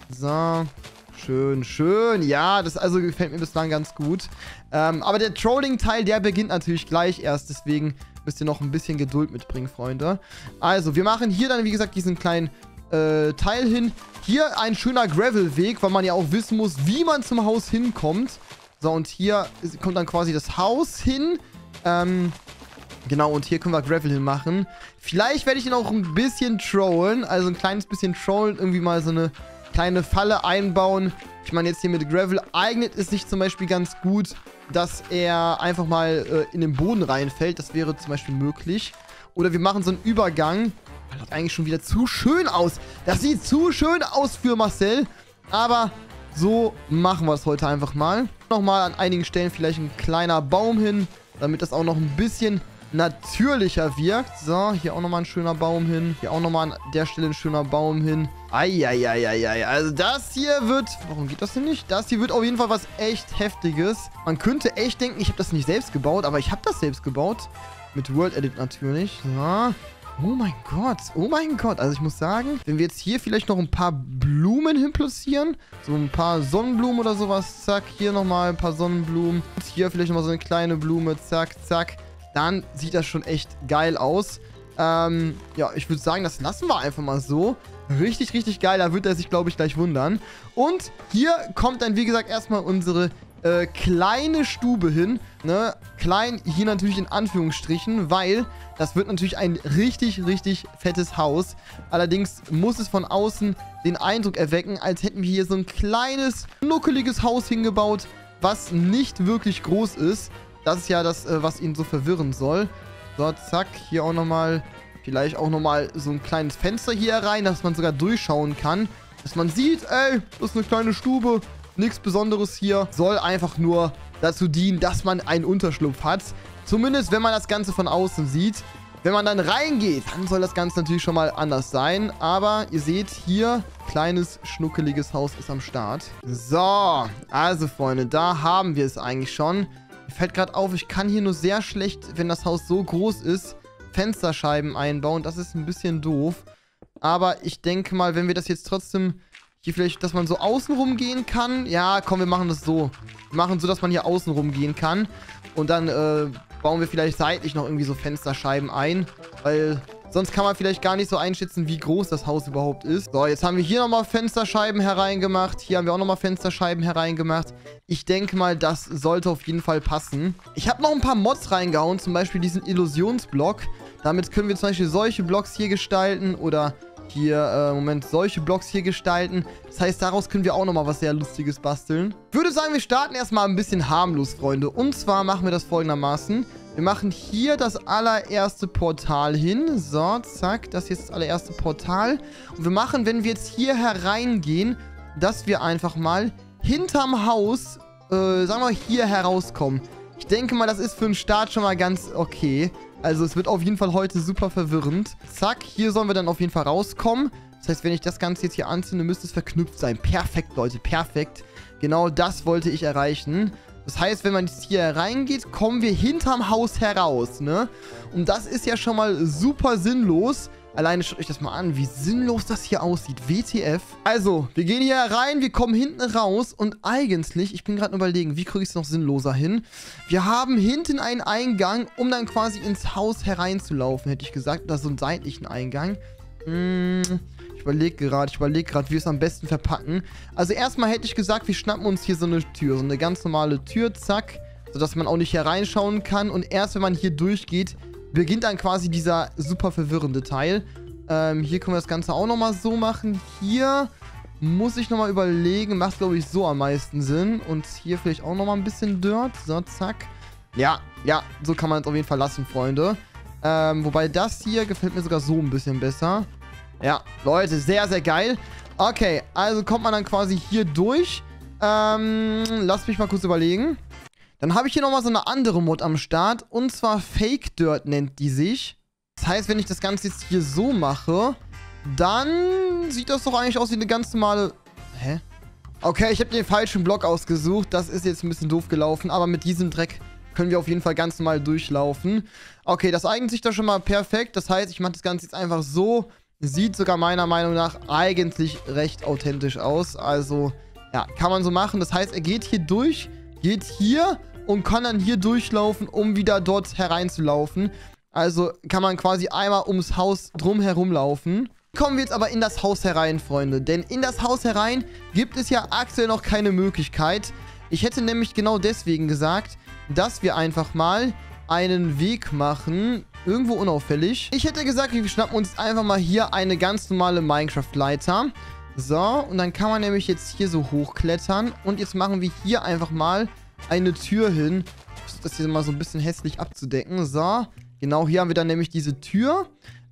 S2: So. Schön, schön. Ja, das also gefällt mir bislang ganz gut. Ähm, aber der Trolling-Teil, der beginnt natürlich gleich erst. Deswegen müsst ihr noch ein bisschen Geduld mitbringen, Freunde. Also, wir machen hier dann, wie gesagt, diesen kleinen äh, Teil hin. Hier ein schöner Gravel-Weg, weil man ja auch wissen muss, wie man zum Haus hinkommt. So, und hier ist, kommt dann quasi das Haus hin. Ähm... Genau, und hier können wir Gravel hinmachen. Vielleicht werde ich ihn auch ein bisschen trollen. Also ein kleines bisschen trollen. Irgendwie mal so eine kleine Falle einbauen. Ich meine, jetzt hier mit Gravel eignet es sich zum Beispiel ganz gut, dass er einfach mal äh, in den Boden reinfällt. Das wäre zum Beispiel möglich. Oder wir machen so einen Übergang. Das sieht eigentlich schon wieder zu schön aus. Das sieht zu schön aus für Marcel. Aber so machen wir es heute einfach mal. Nochmal an einigen Stellen vielleicht ein kleiner Baum hin, damit das auch noch ein bisschen natürlicher wirkt. So, hier auch nochmal ein schöner Baum hin. Hier auch nochmal an der Stelle ein schöner Baum hin. Eieieiei. Also das hier wird... Warum geht das denn nicht? Das hier wird auf jeden Fall was echt Heftiges. Man könnte echt denken, ich habe das nicht selbst gebaut, aber ich habe das selbst gebaut. Mit World Edit natürlich. So. Oh mein Gott. Oh mein Gott. Also ich muss sagen, wenn wir jetzt hier vielleicht noch ein paar Blumen hin platzieren, so ein paar Sonnenblumen oder sowas, zack. Hier nochmal ein paar Sonnenblumen. Und hier vielleicht nochmal so eine kleine Blume, zack, zack. Dann sieht das schon echt geil aus. Ähm, ja, ich würde sagen, das lassen wir einfach mal so. Richtig, richtig geil. Da wird er sich, glaube ich, gleich wundern. Und hier kommt dann, wie gesagt, erstmal unsere äh, kleine Stube hin. Ne? Klein hier natürlich in Anführungsstrichen, weil das wird natürlich ein richtig, richtig fettes Haus. Allerdings muss es von außen den Eindruck erwecken, als hätten wir hier so ein kleines, nuckeliges Haus hingebaut, was nicht wirklich groß ist. Das ist ja das, was ihn so verwirren soll. So, zack. Hier auch nochmal, vielleicht auch nochmal so ein kleines Fenster hier rein, dass man sogar durchschauen kann. Dass man sieht, ey, das ist eine kleine Stube. Nichts Besonderes hier. Soll einfach nur dazu dienen, dass man einen Unterschlupf hat. Zumindest, wenn man das Ganze von außen sieht. Wenn man dann reingeht, dann soll das Ganze natürlich schon mal anders sein. Aber ihr seht hier, kleines, schnuckeliges Haus ist am Start. So, also Freunde, da haben wir es eigentlich schon. Mir fällt gerade auf, ich kann hier nur sehr schlecht, wenn das Haus so groß ist, Fensterscheiben einbauen. Das ist ein bisschen doof. Aber ich denke mal, wenn wir das jetzt trotzdem hier vielleicht, dass man so außenrum gehen kann. Ja, komm, wir machen das so. Wir machen so, dass man hier außenrum gehen kann. Und dann äh, bauen wir vielleicht seitlich noch irgendwie so Fensterscheiben ein. Weil sonst kann man vielleicht gar nicht so einschätzen, wie groß das Haus überhaupt ist. So, jetzt haben wir hier nochmal Fensterscheiben hereingemacht. Hier haben wir auch nochmal Fensterscheiben hereingemacht. Ich denke mal, das sollte auf jeden Fall passen. Ich habe noch ein paar Mods reingehauen, zum Beispiel diesen Illusionsblock. Damit können wir zum Beispiel solche Blocks hier gestalten oder hier, äh, Moment, solche Blocks hier gestalten. Das heißt, daraus können wir auch nochmal was sehr Lustiges basteln. Ich würde sagen, wir starten erstmal ein bisschen harmlos, Freunde. Und zwar machen wir das folgendermaßen. Wir machen hier das allererste Portal hin. So, zack, das hier ist das allererste Portal. Und wir machen, wenn wir jetzt hier hereingehen, dass wir einfach mal hinterm Haus, äh, sagen wir mal, hier herauskommen. Ich denke mal, das ist für den Start schon mal ganz okay. Also es wird auf jeden Fall heute super verwirrend. Zack, hier sollen wir dann auf jeden Fall rauskommen. Das heißt, wenn ich das Ganze jetzt hier anzünde, müsste es verknüpft sein. Perfekt, Leute, perfekt. Genau das wollte ich erreichen. Das heißt, wenn man jetzt hier reingeht, kommen wir hinterm Haus heraus, ne? Und das ist ja schon mal super sinnlos. Alleine schaut euch das mal an, wie sinnlos das hier aussieht. W T F. Also, wir gehen hier rein, wir kommen hinten raus und eigentlich, ich bin gerade überlegen, wie kriege ich es noch sinnloser hin? Wir haben hinten einen Eingang, um dann quasi ins Haus hereinzulaufen, hätte ich gesagt. Oder so einen seitlichen Eingang. Hm, ich überlege gerade, ich überlege gerade, wie wir es am besten verpacken. Also erstmal hätte ich gesagt, wir schnappen uns hier so eine Tür, so eine ganz normale Tür, zack. Sodass man auch nicht hereinschauen kann und erst wenn man hier durchgeht, beginnt dann quasi dieser super verwirrende Teil. Ähm, hier können wir das Ganze auch nochmal so machen. Hier muss ich nochmal überlegen. Macht, glaube ich, so am meisten Sinn. Und hier vielleicht auch nochmal ein bisschen Dirt. So, zack. Ja, ja, so kann man es auf jeden Fall lassen, Freunde. Ähm, wobei das hier gefällt mir sogar so ein bisschen besser. Ja, Leute, sehr, sehr geil. Okay, also kommt man dann quasi hier durch. Ähm, lasst mich mal kurz überlegen. Dann habe ich hier nochmal so eine andere Mod am Start. Und zwar Fake Dirt nennt die sich. Das heißt, wenn ich das Ganze jetzt hier so mache, dann sieht das doch eigentlich aus wie eine ganz normale... Hä? Okay, ich habe den falschen Block ausgesucht. Das ist jetzt ein bisschen doof gelaufen. Aber mit diesem Dreck können wir auf jeden Fall ganz normal durchlaufen. Okay, das eignet sich doch schon mal perfekt. Das heißt, ich mache das Ganze jetzt einfach so. Sieht sogar meiner Meinung nach eigentlich recht authentisch aus. Also, ja, kann man so machen. Das heißt, er geht hier durch... Geht hier und kann dann hier durchlaufen, um wieder dort hereinzulaufen. Also kann man quasi einmal ums Haus drumherum laufen. Kommen wir jetzt aber in das Haus herein, Freunde. Denn in das Haus herein gibt es ja aktuell noch keine Möglichkeit. Ich hätte nämlich genau deswegen gesagt, dass wir einfach mal einen Weg machen. Irgendwo unauffällig. Ich hätte gesagt, wir schnappen uns einfach mal hier eine ganz normale Minecraft-Leiter. So, und dann kann man nämlich jetzt hier so hochklettern. Und jetzt machen wir hier einfach mal eine Tür hin. Ich versuche das hier mal so ein bisschen hässlich abzudecken. So, genau hier haben wir dann nämlich diese Tür.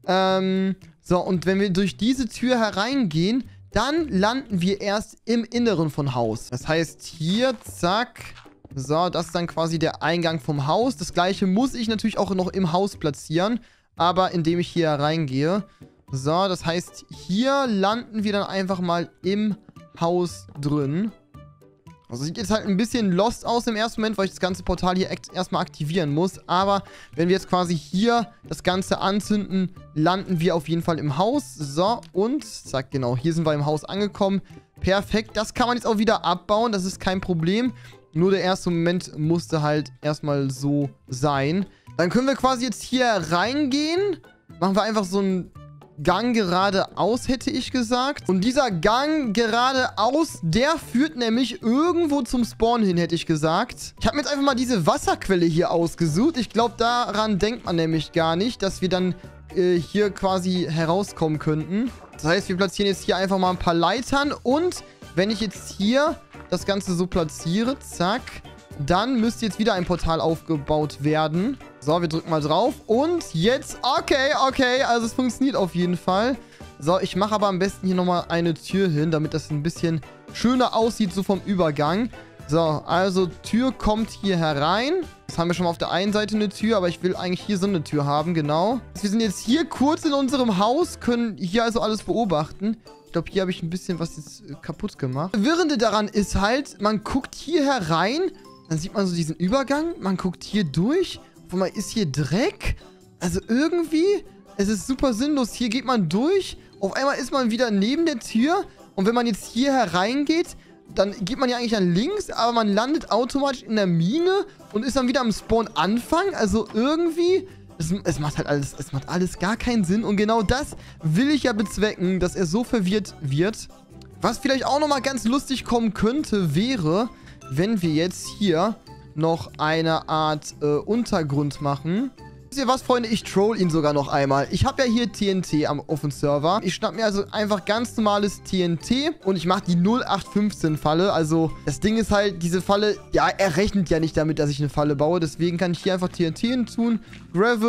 S2: Ähm, so, und wenn wir durch diese Tür hereingehen, dann landen wir erst im Inneren von Haus. Das heißt, hier, zack. So, das ist dann quasi der Eingang vom Haus. Das gleiche muss ich natürlich auch noch im Haus platzieren. Aber indem ich hier reingehe. So, das heißt, hier landen wir dann einfach mal im Haus drin. Also sieht jetzt halt ein bisschen lost aus im ersten Moment, weil ich das ganze Portal hier erstmal aktivieren muss. Aber wenn wir jetzt quasi hier das Ganze anzünden, landen wir auf jeden Fall im Haus. So, und zack, genau, hier sind wir im Haus angekommen. Perfekt, das kann man jetzt auch wieder abbauen, das ist kein Problem. Nur der erste Moment musste halt erstmal so sein. Dann können wir quasi jetzt hier reingehen. Machen wir einfach so ein... Gang geradeaus, hätte ich gesagt. Und dieser Gang geradeaus, der führt nämlich irgendwo zum Spawn hin, hätte ich gesagt. Ich habe mir jetzt einfach mal diese Wasserquelle hier ausgesucht. Ich glaube, daran denkt man nämlich gar nicht, dass wir dann äh, hier quasi herauskommen könnten. Das heißt, wir platzieren jetzt hier einfach mal ein paar Leitern. Und wenn ich jetzt hier das Ganze so platziere, zack, dann müsste jetzt wieder ein Portal aufgebaut werden. So, wir drücken mal drauf. Und jetzt, okay, okay, also es funktioniert auf jeden Fall. So, ich mache aber am besten hier nochmal eine Tür hin, damit das ein bisschen schöner aussieht, so vom Übergang. So, also Tür kommt hier herein. Jetzt haben wir schon mal auf der einen Seite eine Tür, aber ich will eigentlich hier so eine Tür haben, genau. Wir sind jetzt hier kurz in unserem Haus, können hier also alles beobachten. Ich glaube, hier habe ich ein bisschen was jetzt kaputt gemacht. Das Verwirrende daran ist halt, man guckt hier herein, dann sieht man so diesen Übergang, man guckt hier durch, auf einmal ist hier Dreck. Also irgendwie, es ist super sinnlos. Hier geht man durch, auf einmal ist man wieder neben der Tür und wenn man jetzt hier hereingeht, dann geht man ja eigentlich an links, aber man landet automatisch in der Mine und ist dann wieder am Spawn-Anfang. Also irgendwie, es, es macht halt alles, es macht alles gar keinen Sinn und genau das will ich ja bezwecken, dass er so verwirrt wird. Was vielleicht auch nochmal ganz lustig kommen könnte, wäre... wenn wir jetzt hier noch eine Art äh, Untergrund machen. Wisst ihr was, Freunde? Ich troll ihn sogar noch einmal. Ich habe ja hier T N T am Open Server. Ich schnapp mir also einfach ganz normales T N T und ich mache die null acht fünfzehn Falle. Also das Ding ist halt, diese Falle, ja, er rechnet ja nicht damit, dass ich eine Falle baue. Deswegen kann ich hier einfach T N T hin tun. Gravel,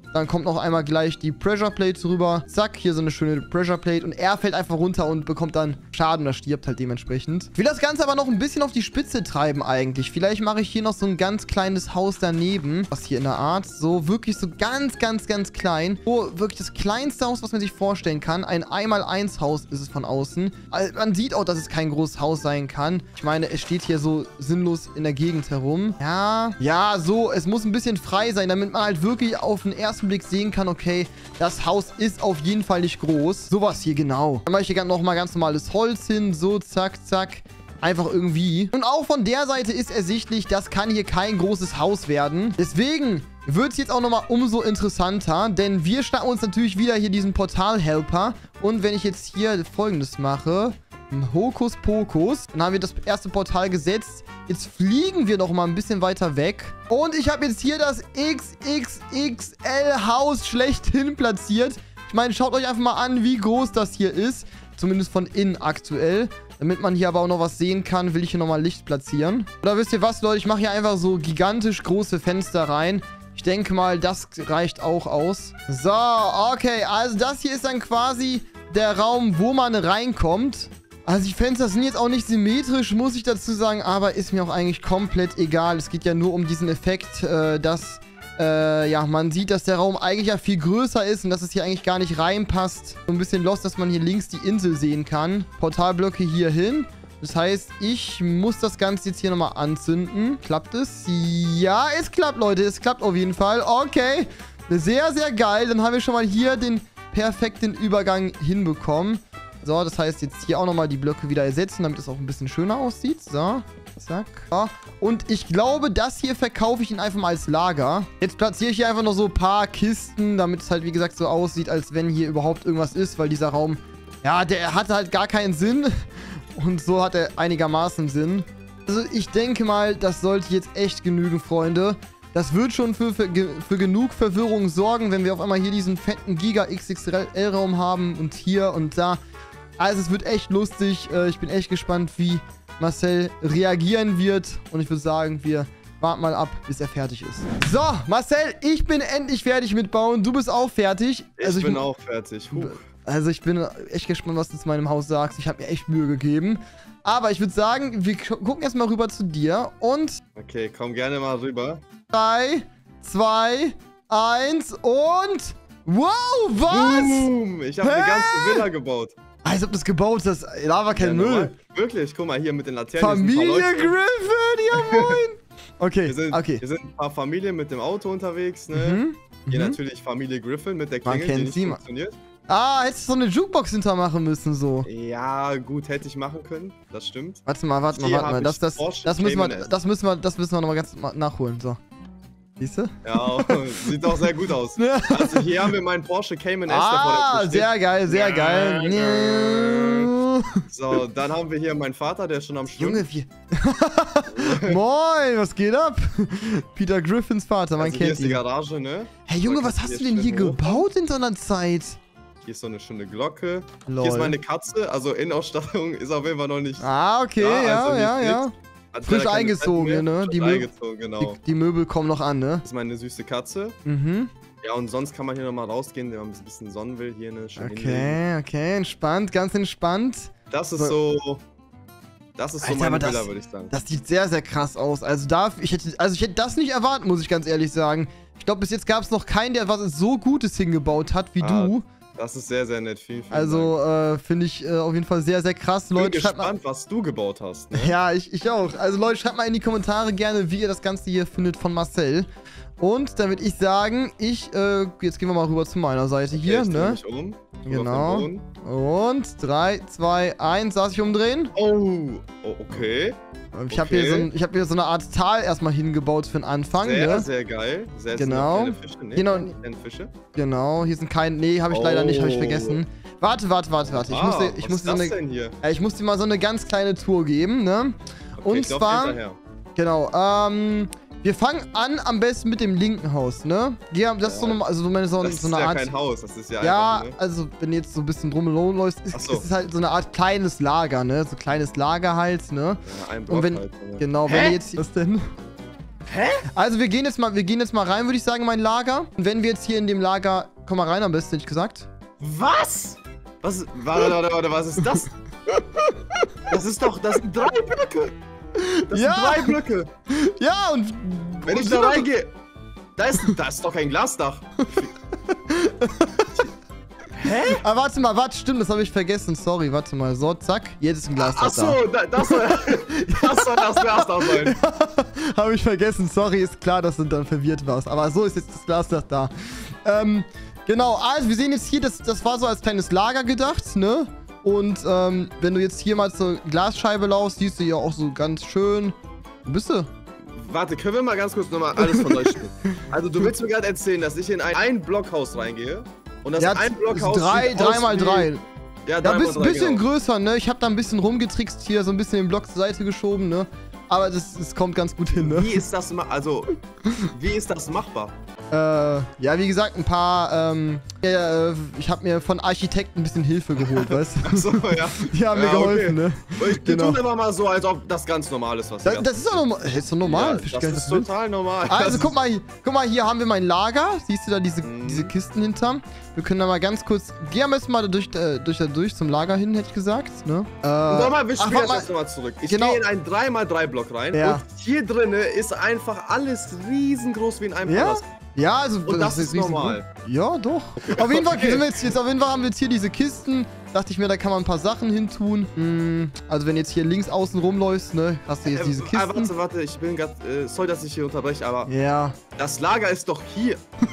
S2: Dann kommt noch einmal gleich die Pressure Plate rüber. Zack, hier so eine schöne Pressure Plate. Und er fällt einfach runter und bekommt dann Schaden oder stirbt halt dementsprechend. Ich will das Ganze aber noch ein bisschen auf die Spitze treiben eigentlich. Vielleicht mache ich hier noch so ein ganz kleines Haus daneben. Was hier in der Art. So wirklich so ganz, ganz, ganz klein. So wirklich das kleinste Haus, was man sich vorstellen kann. Ein eins mal eins Haus ist es von außen. Also man sieht auch, dass es kein großes Haus sein kann. Ich meine, es steht hier so sinnlos in der Gegend herum. Ja, ja, so. Es muss ein bisschen frei sein, damit man halt wirklich auf den ersten Blick sehen kann, okay, das Haus ist auf jeden Fall nicht groß. Sowas hier, genau. Dann mache ich hier nochmal ganz normales Holz hin. So, zack, zack. Einfach irgendwie. Und auch von der Seite ist ersichtlich, das kann hier kein großes Haus werden. Deswegen wird es jetzt auch nochmal umso interessanter, denn wir schnappen uns natürlich wieder hier diesen Portal-Helper. Und wenn ich jetzt hier Folgendes mache, Hokus Pokus, dann haben wir das erste Portal gesetzt. Jetzt fliegen wir noch mal ein bisschen weiter weg. Und ich habe jetzt hier das X X X L-Haus schlechthin platziert. Ich meine, schaut euch einfach mal an, wie groß das hier ist. Zumindest von innen aktuell. Damit man hier aber auch noch was sehen kann, will ich hier nochmal Licht platzieren. Oder wisst ihr was, Leute? Ich mache hier einfach so gigantisch große Fenster rein. Ich denke mal, das reicht auch aus. So, okay. Also das hier ist dann quasi der Raum, wo man reinkommt. Also die Fenster sind jetzt auch nicht symmetrisch, muss ich dazu sagen. Aber ist mir auch eigentlich komplett egal. Es geht ja nur um diesen Effekt, äh, dass... Äh, ja, man sieht, dass der Raum eigentlich ja viel größer ist und dass es hier eigentlich gar nicht reinpasst. So ein bisschen lost, dass man hier links die Insel sehen kann. Portalblöcke hier hin. Das heißt, ich muss das Ganze jetzt hier nochmal anzünden. Klappt es? Ja, es klappt, Leute. Es klappt auf jeden Fall. Okay. Sehr, sehr geil. Dann haben wir schon mal hier den perfekten Übergang hinbekommen. So, das heißt, jetzt hier auch nochmal die Blöcke wieder ersetzen, damit es auch ein bisschen schöner aussieht. So, zack. Ja. Und ich glaube, das hier verkaufe ich ihn einfach mal als Lager. Jetzt platziere ich hier einfach noch so ein paar Kisten, damit es halt, wie gesagt, so aussieht, als wenn hier überhaupt irgendwas ist, weil dieser Raum, ja, der hat halt gar keinen Sinn. Und so hat er einigermaßen Sinn. Also ich denke mal, das sollte jetzt echt genügen, Freunde. Das wird schon für, für, für genug Verwirrung sorgen, wenn wir auf einmal hier diesen fetten Giga-X X L-Raum haben und hier und da. Also es wird echt lustig. Ich bin echt gespannt, wie Marcel reagieren wird. Und ich würde sagen, wir warten mal ab, bis er fertig ist. So, Marcel, ich bin endlich fertig mit Bauen. Du bist auch fertig.
S5: Ich,
S2: also ich
S5: bin
S2: bin
S5: auch fertig. Huch.
S2: Also ich bin echt gespannt, was du zu meinem Haus sagst. Ich habe mir echt Mühe gegeben. Aber ich würde sagen, wir gucken erstmal rüber zu dir. Und
S5: Okay, komm gerne mal rüber.
S2: drei, zwei, eins und... Wow, was?
S5: Boom! Ich habe eine ganze Villa gebaut.
S2: Als ob das gebaut ist. Da war kein
S5: Ja,
S2: Müll.
S5: normal. Wirklich, guck mal hier mit den Laternen.
S2: Familie Griffin, ja moin. Okay,
S5: Wir sind,
S2: okay.
S5: wir sind ein paar Familien mit dem Auto unterwegs, ne?
S2: Mhm.
S5: Hier
S2: Mhm.
S5: natürlich Familie Griffin mit der
S2: Man
S5: Klingel, die
S2: kennt
S5: nicht
S2: sie, man-
S5: funktioniert.
S2: Ah, hättest du so eine Jukebox hintermachen müssen, so.
S5: Ja, gut, hätte ich machen können. Das stimmt.
S2: Warte mal, warte mal,
S5: Hier
S2: warte mal.
S5: hab
S2: Das,
S5: ich
S2: das,
S5: Porsche
S2: das, müssen wir,
S5: Cayman S.
S2: das müssen wir, das müssen wir nochmal ganz ma- nachholen, so. Siehst du?
S5: Ja, sieht auch sehr gut aus. Also hier haben wir meinen Porsche Cayman S. der vor der
S2: Ah,
S5: Tür
S2: sehr geil, sehr
S5: Ja,
S2: geil.
S5: steht. So, dann haben wir hier meinen Vater, der ist schon am Schwimmen.
S2: Junge, wir... Moin, was geht ab? Peter Griffins Vater, man
S5: Also hier
S2: kennt
S5: ist die
S2: ihn.
S5: Garage, ne?
S2: Hey Junge,
S5: Man
S2: was
S5: kann
S2: hast du
S5: hier
S2: denn hier
S5: schön hoch.
S2: gebaut in so einer Zeit?
S5: Hier ist so eine schöne Glocke.
S2: Lol.
S5: Hier ist meine Katze, also Innenausstattung ist auf jeden Fall noch nicht...
S2: Ah, okay,
S5: Ja,
S2: ja,
S5: also
S2: ja,
S5: nicht
S2: ja.
S5: nix. Hat
S2: Frisch
S5: leider keine
S2: eingezogen,
S5: Betten mehr.
S2: ne?
S5: Frisch
S2: Die Mö-
S5: eingezogen, genau.
S2: Die, die Möbel kommen noch an, ne?
S5: Das ist meine süße Katze.
S2: Mhm.
S5: Ja, und sonst kann man hier nochmal rausgehen, wenn man ein bisschen Sonnen will. Hier eine schöne
S2: Okay, okay, entspannt, ganz entspannt.
S5: Das ist so... Das ist so
S2: Alter,
S5: meine
S2: aber das-
S5: Villa, würde ich sagen.
S2: Das sieht sehr, sehr krass aus. Also da, ich hätte, also ich hätte das nicht erwartet, muss ich ganz ehrlich sagen. Ich glaube, bis jetzt gab es noch keinen, der was so Gutes hingebaut hat wie
S5: Ah,
S2: du.
S5: Das ist sehr, sehr nett. Vielen, vielen
S2: Also
S5: Dank.
S2: äh, finde ich äh, auf jeden Fall sehr, sehr krass.
S5: Ich bin
S2: Leute, schreibt mal.
S5: gespannt, was du gebaut hast. Ne?
S2: Ja, ich, ich auch. Also Leute, schreibt mal in die Kommentare gerne, wie ihr das Ganze hier findet von Marcel. Und dann würde ich sagen, ich, äh, jetzt gehen wir mal rüber zu meiner Seite hier,
S5: ich dreh
S2: ne?
S5: mich um. Tu
S2: Genau.
S5: auf den Boden.
S2: Und drei, zwei, eins, darf ich umdrehen?
S5: Oh, oh okay.
S2: Ich habe hier,
S5: Okay.
S2: so ein, ich hab hier so eine Art Tal erstmal hingebaut für den Anfang,
S5: Sehr,
S2: ne?
S5: sehr geil. Sehr,
S2: Genau.
S5: Sehr Fische. Nee,
S2: Genau.
S5: keine Fische.
S2: Genau, hier sind keine. Nee, habe ich leider nicht, habe ich
S5: Oh.
S2: vergessen. Warte, warte, warte, warte. Ich
S5: ah,
S2: muss dir, ich
S5: was
S2: muss
S5: ist
S2: dir so
S5: das
S2: eine,
S5: denn hier?
S2: ja, ich muss dir mal so eine ganz kleine Tour geben, ne?
S5: Okay,
S2: Und
S5: ich lauf
S2: zwar,
S5: hinterher.
S2: genau, ähm, wir fangen an am besten mit dem linken Haus, ne? Ja, das ist so eine, also so eine, so,
S5: Das
S2: so
S5: ist
S2: eine
S5: ja
S2: Art.
S5: kein Haus, das ist ja,
S2: Ja,
S5: einfach, ne?
S2: also wenn du jetzt so ein bisschen drumherum läufst, ist,
S5: Ach so.
S2: ist es halt so eine Art kleines Lager, ne? So kleines Lager halt, ne?
S5: Ja, ein
S2: Und wenn,
S5: Block halt, ne?
S2: genau, wenn
S5: Hä?
S2: ihr jetzt, was denn?
S5: Hä?
S2: Also wir gehen jetzt mal, wir gehen jetzt mal rein, würde ich sagen, in mein Lager. Und wenn wir jetzt hier in dem Lager... Komm mal rein am besten, hätte ich gesagt.
S5: Was? Was? Warte, warte, warte, was ist das? Das ist doch, das sind drei Blöcke. Das
S2: Ja.
S5: sind drei Blöcke.
S2: Ja, und...
S5: Wenn
S2: und
S5: ich
S2: sind
S5: da
S2: doch-
S5: reingehe, da ist, da ist doch kein Glasdach. Hä?
S2: Ah, warte mal, warte, stimmt, das habe ich vergessen. Sorry, warte mal. So, zack, jetzt ist ein Glas
S5: Ach so, da, das, soll, das soll das Glasdach sein.
S2: Habe ich vergessen. Sorry, ist klar, dass du dann verwirrt warst. Aber so ist jetzt das Glasdach da. Ähm, genau, also wir sehen jetzt hier, das, das war so als kleines Lager gedacht, ne? Und ähm, wenn du jetzt hier mal zur Glasscheibe laufst, siehst du ja auch so ganz schön... Wo bist du?
S5: Warte, können wir mal ganz kurz nochmal alles verleuchten? Also du willst mir gerade erzählen, dass ich in ein, ein Blockhaus reingehe und das
S2: Ja,
S5: ein
S2: ist
S5: Blockhaus
S2: drei,
S5: sieht
S2: drei
S5: aus
S2: mal
S5: wie-
S2: drei.
S5: Ja,
S2: Ja,
S5: drei mal
S2: bis,
S5: drei,
S2: bisschen
S5: genau.
S2: größer, ne? Ich habe da ein bisschen rumgetrickst hier, so ein bisschen den Block zur Seite geschoben, ne? Aber das, das kommt ganz gut hin, ne?
S5: Wie ist das, ma- also, wie ist das machbar?
S2: Äh, ja, wie gesagt, ein paar, ähm, ja, äh, ich habe mir von Architekten ein bisschen Hilfe geholt, weißt du?
S5: So, ja.
S2: Die haben mir
S5: Ja, okay.
S2: geholfen, ne?
S5: Und ich,
S2: Genau.
S5: Die tun immer mal so, als ob das ganz normal ist, was
S2: Das,
S5: hier
S2: das ist doch normal. Das ist doch normal.
S5: ja,
S2: Fisch
S5: das
S2: gar
S5: ist
S2: nicht wild.
S5: total normal.
S2: Also
S5: Das
S2: guck mal, hier, guck mal, hier haben wir mein Lager. Siehst du da diese,
S5: Mhm.
S2: diese Kisten hinterm? Wir können da mal ganz kurz, geh am besten mal da durch, äh, durch, da durch zum Lager hin, hätte ich gesagt, ne? Äh,
S5: Und nochmal, wir
S2: ach,
S5: spielen
S2: warte
S5: jetzt
S2: mal.
S5: erst nochmal zurück. Ich
S2: Genau.
S5: gehe in einen drei mal drei Block rein
S2: Ja.
S5: und hier drinne ist einfach alles riesengroß wie in einem
S2: Ja?
S5: Palast.
S2: Ja, also
S5: Und das ist
S2: riesengroß.
S5: normal.
S2: Ja, doch. Auf jeden Fall
S5: Okay.
S2: sind wir jetzt, jetzt, auf jeden Fall haben wir jetzt hier diese Kisten. Dachte ich mir, da kann man ein paar Sachen hin tun. Hm, also wenn jetzt hier links außen rumläufst, ne, hast du jetzt diese
S5: Äh, äh,
S2: Kisten.
S5: warte, warte, ich bin gerade, äh, sorry, dass ich hier unterbreche, aber
S2: Ja.
S5: das Lager ist doch hier.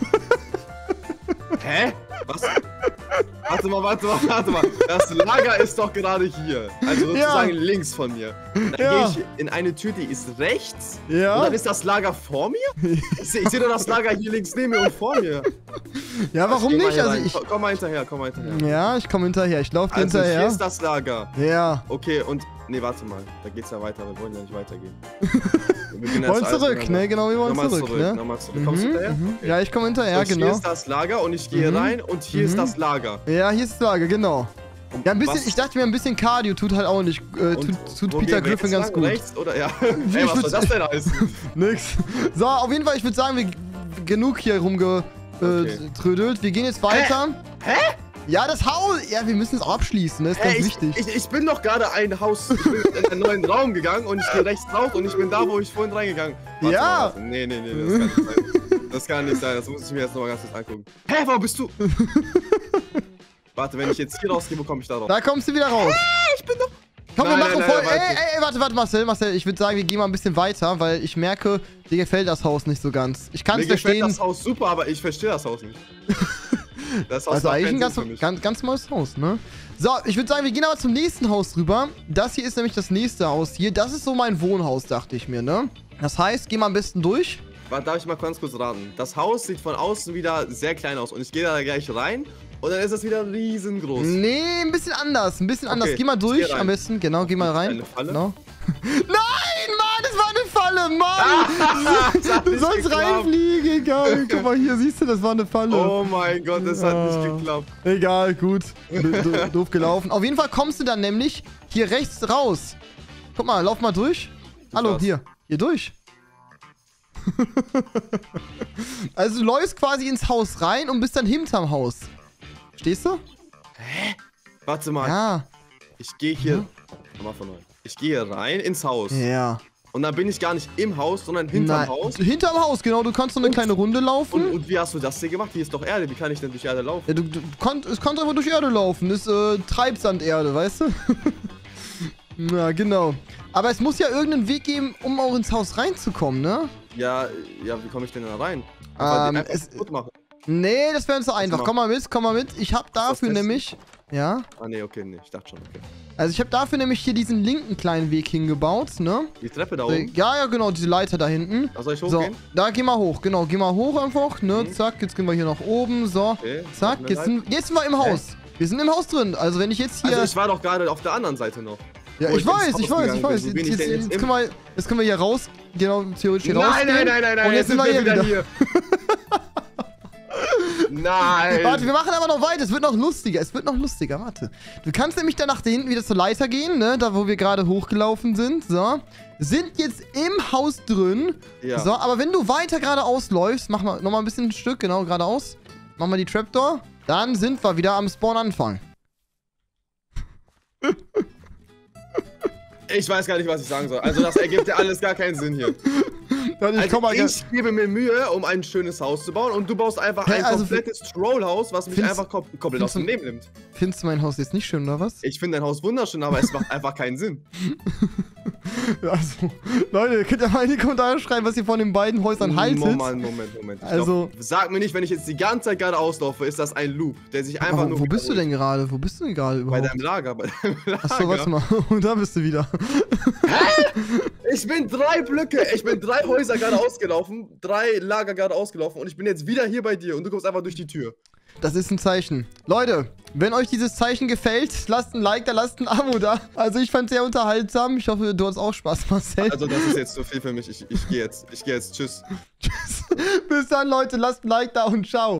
S5: Hä? Was? Warte mal, warte mal, warte mal. Das Lager ist doch gerade hier. Also sozusagen
S2: Ja.
S5: links von mir. Und dann
S2: Ja.
S5: gehe ich in eine Tür, die ist rechts.
S2: Ja.
S5: Und dann ist das Lager vor mir? Ich sehe seh doch das Lager hier links neben mir und vor mir.
S2: Ja, warum
S5: Geh mal
S2: nicht?
S5: hier
S2: Also
S5: rein.
S2: ich.
S5: Komm- Komm mal hinterher, komm mal hinterher.
S2: Ja, ich komme hinterher. Ich laufe dir
S5: Also hier
S2: hinterher.
S5: ist das Lager.
S2: Ja.
S5: Okay, und... Nee, warte mal. Da geht's ja weiter. Wir wollen ja nicht weitergehen. Wir gehen
S2: Wir wollen
S5: jetzt alles
S2: zurück,
S5: miteinander.
S2: ne? Genau, wir wollen
S5: Nochmal
S2: zurück,
S5: zurück,
S2: ne?
S5: nochmal zurück. Kommst du
S2: Mhm,
S5: hinterher?
S2: mhm.
S5: Okay.
S2: Ja, ich komme hinterher,
S5: Und
S2: genau.
S5: Hier ist das Lager und ich gehe
S2: Mhm.
S5: rein und hier ist
S2: Mhm.
S5: das Lager.
S2: Ja, hier ist das Lager, genau. Ja, ein bisschen,
S5: Was-
S2: ich dachte mir, ein bisschen Cardio tut halt auch nicht. Äh,
S5: Und
S2: tut tut
S5: wo
S2: Peter
S5: gehen wir
S2: Griffin
S5: jetzt
S2: ganz
S5: lang?
S2: gut.
S5: Rechts oder ja?
S2: Ich
S5: Ey, was soll
S2: würd-
S5: das denn heißen?
S2: Nix. So, auf jeden Fall, ich würde sagen, wir genug hier rumgetrödelt.
S5: Okay.
S2: Wir gehen jetzt weiter.
S5: Hä?
S2: Ja, das Haus. Ja, wir müssen es auch abschließen, das ist ganz
S5: Ey, ich,
S2: wichtig.
S5: ich, ich bin doch gerade ein Haus, ich bin in einen neuen Raum gegangen und ich gehe rechts raus und ich bin da, wo ich vorhin reingegangen bin.
S2: Ja.
S5: Mal, warte. Nee, nee, nee, das kann nicht sein. Das kann nicht sein, das muss ich mir jetzt nochmal ganz kurz angucken. Hä, wo bist du? Warte, wenn ich jetzt hier rausgehe, wo komme ich da raus?
S2: Da kommst du wieder raus.
S5: Ich bin doch...
S2: Komm,
S5: Nein,
S2: wir machen
S5: nein,
S2: voll.
S5: nein,
S2: Ey,
S5: warte.
S2: ey, ey, warte, warte, Marcel, Marcel. Ich würde sagen, wir gehen mal ein bisschen weiter, weil ich merke, dir gefällt das Haus nicht so ganz. Ich kann
S5: Mir
S2: es
S5: gefällt
S2: verstehen.
S5: das Haus super, aber ich verstehe das Haus nicht. Das Haus
S2: Also
S5: macht
S2: eigentlich
S5: keinen
S2: ein ganz,
S5: Sinn für mich.
S2: ganz, ganz neues Haus, ne? So, ich würde sagen, wir gehen aber zum nächsten Haus rüber. Das hier ist nämlich das nächste Haus hier. Das ist so mein Wohnhaus, dachte ich mir, ne? Das heißt, gehen wir am besten durch.
S5: Warte, darf ich mal ganz kurz raten? Das Haus sieht von außen wieder sehr klein aus und ich gehe da gleich rein und dann ist es wieder riesengroß.
S2: Nee, ein bisschen anders, ein bisschen anders.
S5: Okay,
S2: Geh mal
S5: ich
S2: durch
S5: geh rein.
S2: am besten. Genau, geh mal rein.
S5: Eine Falle?
S2: Genau. Nein, Mann, das war eine Falle, Mann!
S5: Das hat
S2: Du
S5: nicht
S2: sollst
S5: geklappt.
S2: reinfliegen, egal. Guck mal hier, siehst du, das war eine Falle.
S5: Oh mein Gott, das hat
S2: Ja.
S5: nicht geklappt.
S2: Egal, gut. Do- do- Doof gelaufen. Auf jeden Fall kommst du dann nämlich hier rechts raus. Guck mal, lauf mal durch. Hallo,
S5: was?
S2: hier. Hier durch. Also du läufst quasi ins Haus rein und bist dann hinterm Haus. Stehst du?
S5: Warte mal,
S2: Ja.
S5: ich gehe hier... Nochmal von neu. Ich gehe rein ins Haus
S2: Ja.
S5: und dann bin ich gar nicht im Haus, sondern hinterm
S2: Nein,
S5: Haus.
S2: Hinterm Haus, genau. Du kannst so eine
S5: Und-
S2: kleine Runde laufen.
S5: Und, und wie hast du das hier gemacht? Hier ist doch Erde. Wie kann ich denn durch Erde laufen?
S2: Ja, du, du konnt, es konnte einfach durch Erde laufen. Das ist äh, Treibsanderde, weißt du? Ja, genau. Aber es muss ja irgendeinen Weg geben, um auch ins Haus reinzukommen, ne?
S5: Ja, ja, wie komme ich denn da rein?
S2: Ähm,
S5: Einfach den einfach
S2: es-
S5: kaputt machen.
S2: Nee, das wäre uns so einfach.
S5: mal.
S2: Komm mal mit, komm mal mit. Ich hab dafür
S5: testen?
S2: nämlich... Ja?
S5: Ah, nee, okay, nee, ich dachte schon, okay.
S2: Also ich habe dafür nämlich hier diesen linken kleinen Weg hingebaut, ne?
S5: Die Treppe da
S2: So,
S5: oben.
S2: ja, ja, genau, diese Leiter da hinten.
S5: Da soll ich
S2: So,
S5: hochgehen?
S2: da geh mal hoch, genau, geh mal hoch einfach, ne?
S5: Mhm.
S2: Zack, jetzt gehen wir hier nach oben, so.
S5: Okay.
S2: Zack,
S5: tut mir
S2: jetzt
S5: leid.
S2: sind, jetzt sind wir im Haus. Wir sind im Haus drin. Also wenn ich jetzt hier...
S5: Also ich war doch gerade auf der anderen Seite noch.
S2: ja,
S5: wo
S2: ich
S5: ich ins
S2: weiß,
S5: Haus
S2: ich weiß, ich
S5: gegangen
S2: weiß.
S5: bin. Wo
S2: Jetzt,
S5: bin ich
S2: jetzt,
S5: denn jetzt
S2: jetzt,
S5: im-
S2: können wir, jetzt können wir hier raus, genau, theoretisch hier
S5: Nein,
S2: rausgehen.
S5: nein, nein, nein, nein,
S2: Und jetzt sind wir hier wieder.
S5: hier. Nein.
S2: Warte, wir machen aber noch weiter. Es wird noch lustiger. Es wird noch lustiger. Warte. Du kannst nämlich dann nach da hinten wieder zur Leiter gehen, ne? Da, wo wir gerade hochgelaufen sind. So. sind jetzt im Haus drin.
S5: Ja.
S2: So, aber wenn du weiter geradeaus läufst, mach mal nochmal ein bisschen ein Stück, genau, geradeaus. Mach mal die Trapdoor. Dann sind wir wieder am Spawn-Anfang.
S5: Ich weiß gar nicht, was ich sagen soll. Also das ergibt ja alles gar keinen Sinn hier.
S2: Leute, ich,
S5: Also
S2: komm mal
S5: ich gebe mir Mühe, um ein schönes Haus zu bauen und du baust einfach
S2: Hä,
S5: ein
S2: also
S5: komplettes Trollhaus, was mich
S2: findest-
S5: einfach kom komplett aus dem Leben nimmt.
S2: Findest du mein Haus jetzt nicht schön, oder was?
S5: Ich finde dein Haus wunderschön, aber es macht einfach keinen Sinn.
S2: Also, Leute, ihr könnt ja mal in die Kommentare schreiben, was ihr von den beiden Häusern haltet.
S5: Moment, Moment, Moment. Ich
S2: Also-
S5: glaub, sag mir nicht, wenn ich jetzt die ganze Zeit gerade auslaufe, ist das ein Loop, der sich einfach
S2: Aber
S5: nur
S2: wo, wo bist du
S5: wiederholt.
S2: denn gerade? Wo bist du denn gerade
S5: Bei
S2: überhaupt?
S5: deinem Lager, bei deinem Lager.
S2: Achso, warte mal. Und da bist du wieder.
S5: Ich bin drei Blöcke, ich bin drei Häuser gerade ausgelaufen, drei Lager gerade ausgelaufen und ich bin jetzt wieder hier bei dir und du kommst einfach durch die Tür.
S2: Das ist ein Zeichen. Leute, wenn euch dieses Zeichen gefällt, lasst ein Like da, lasst ein Abo da. Also ich fand es sehr unterhaltsam. Ich hoffe, du hast auch Spaß, Marcel.
S5: Also das ist jetzt zu viel für mich, ich, ich gehe jetzt, ich gehe jetzt, tschüss.
S2: Tschüss. Bis dann, Leute, lasst ein Like da und ciao.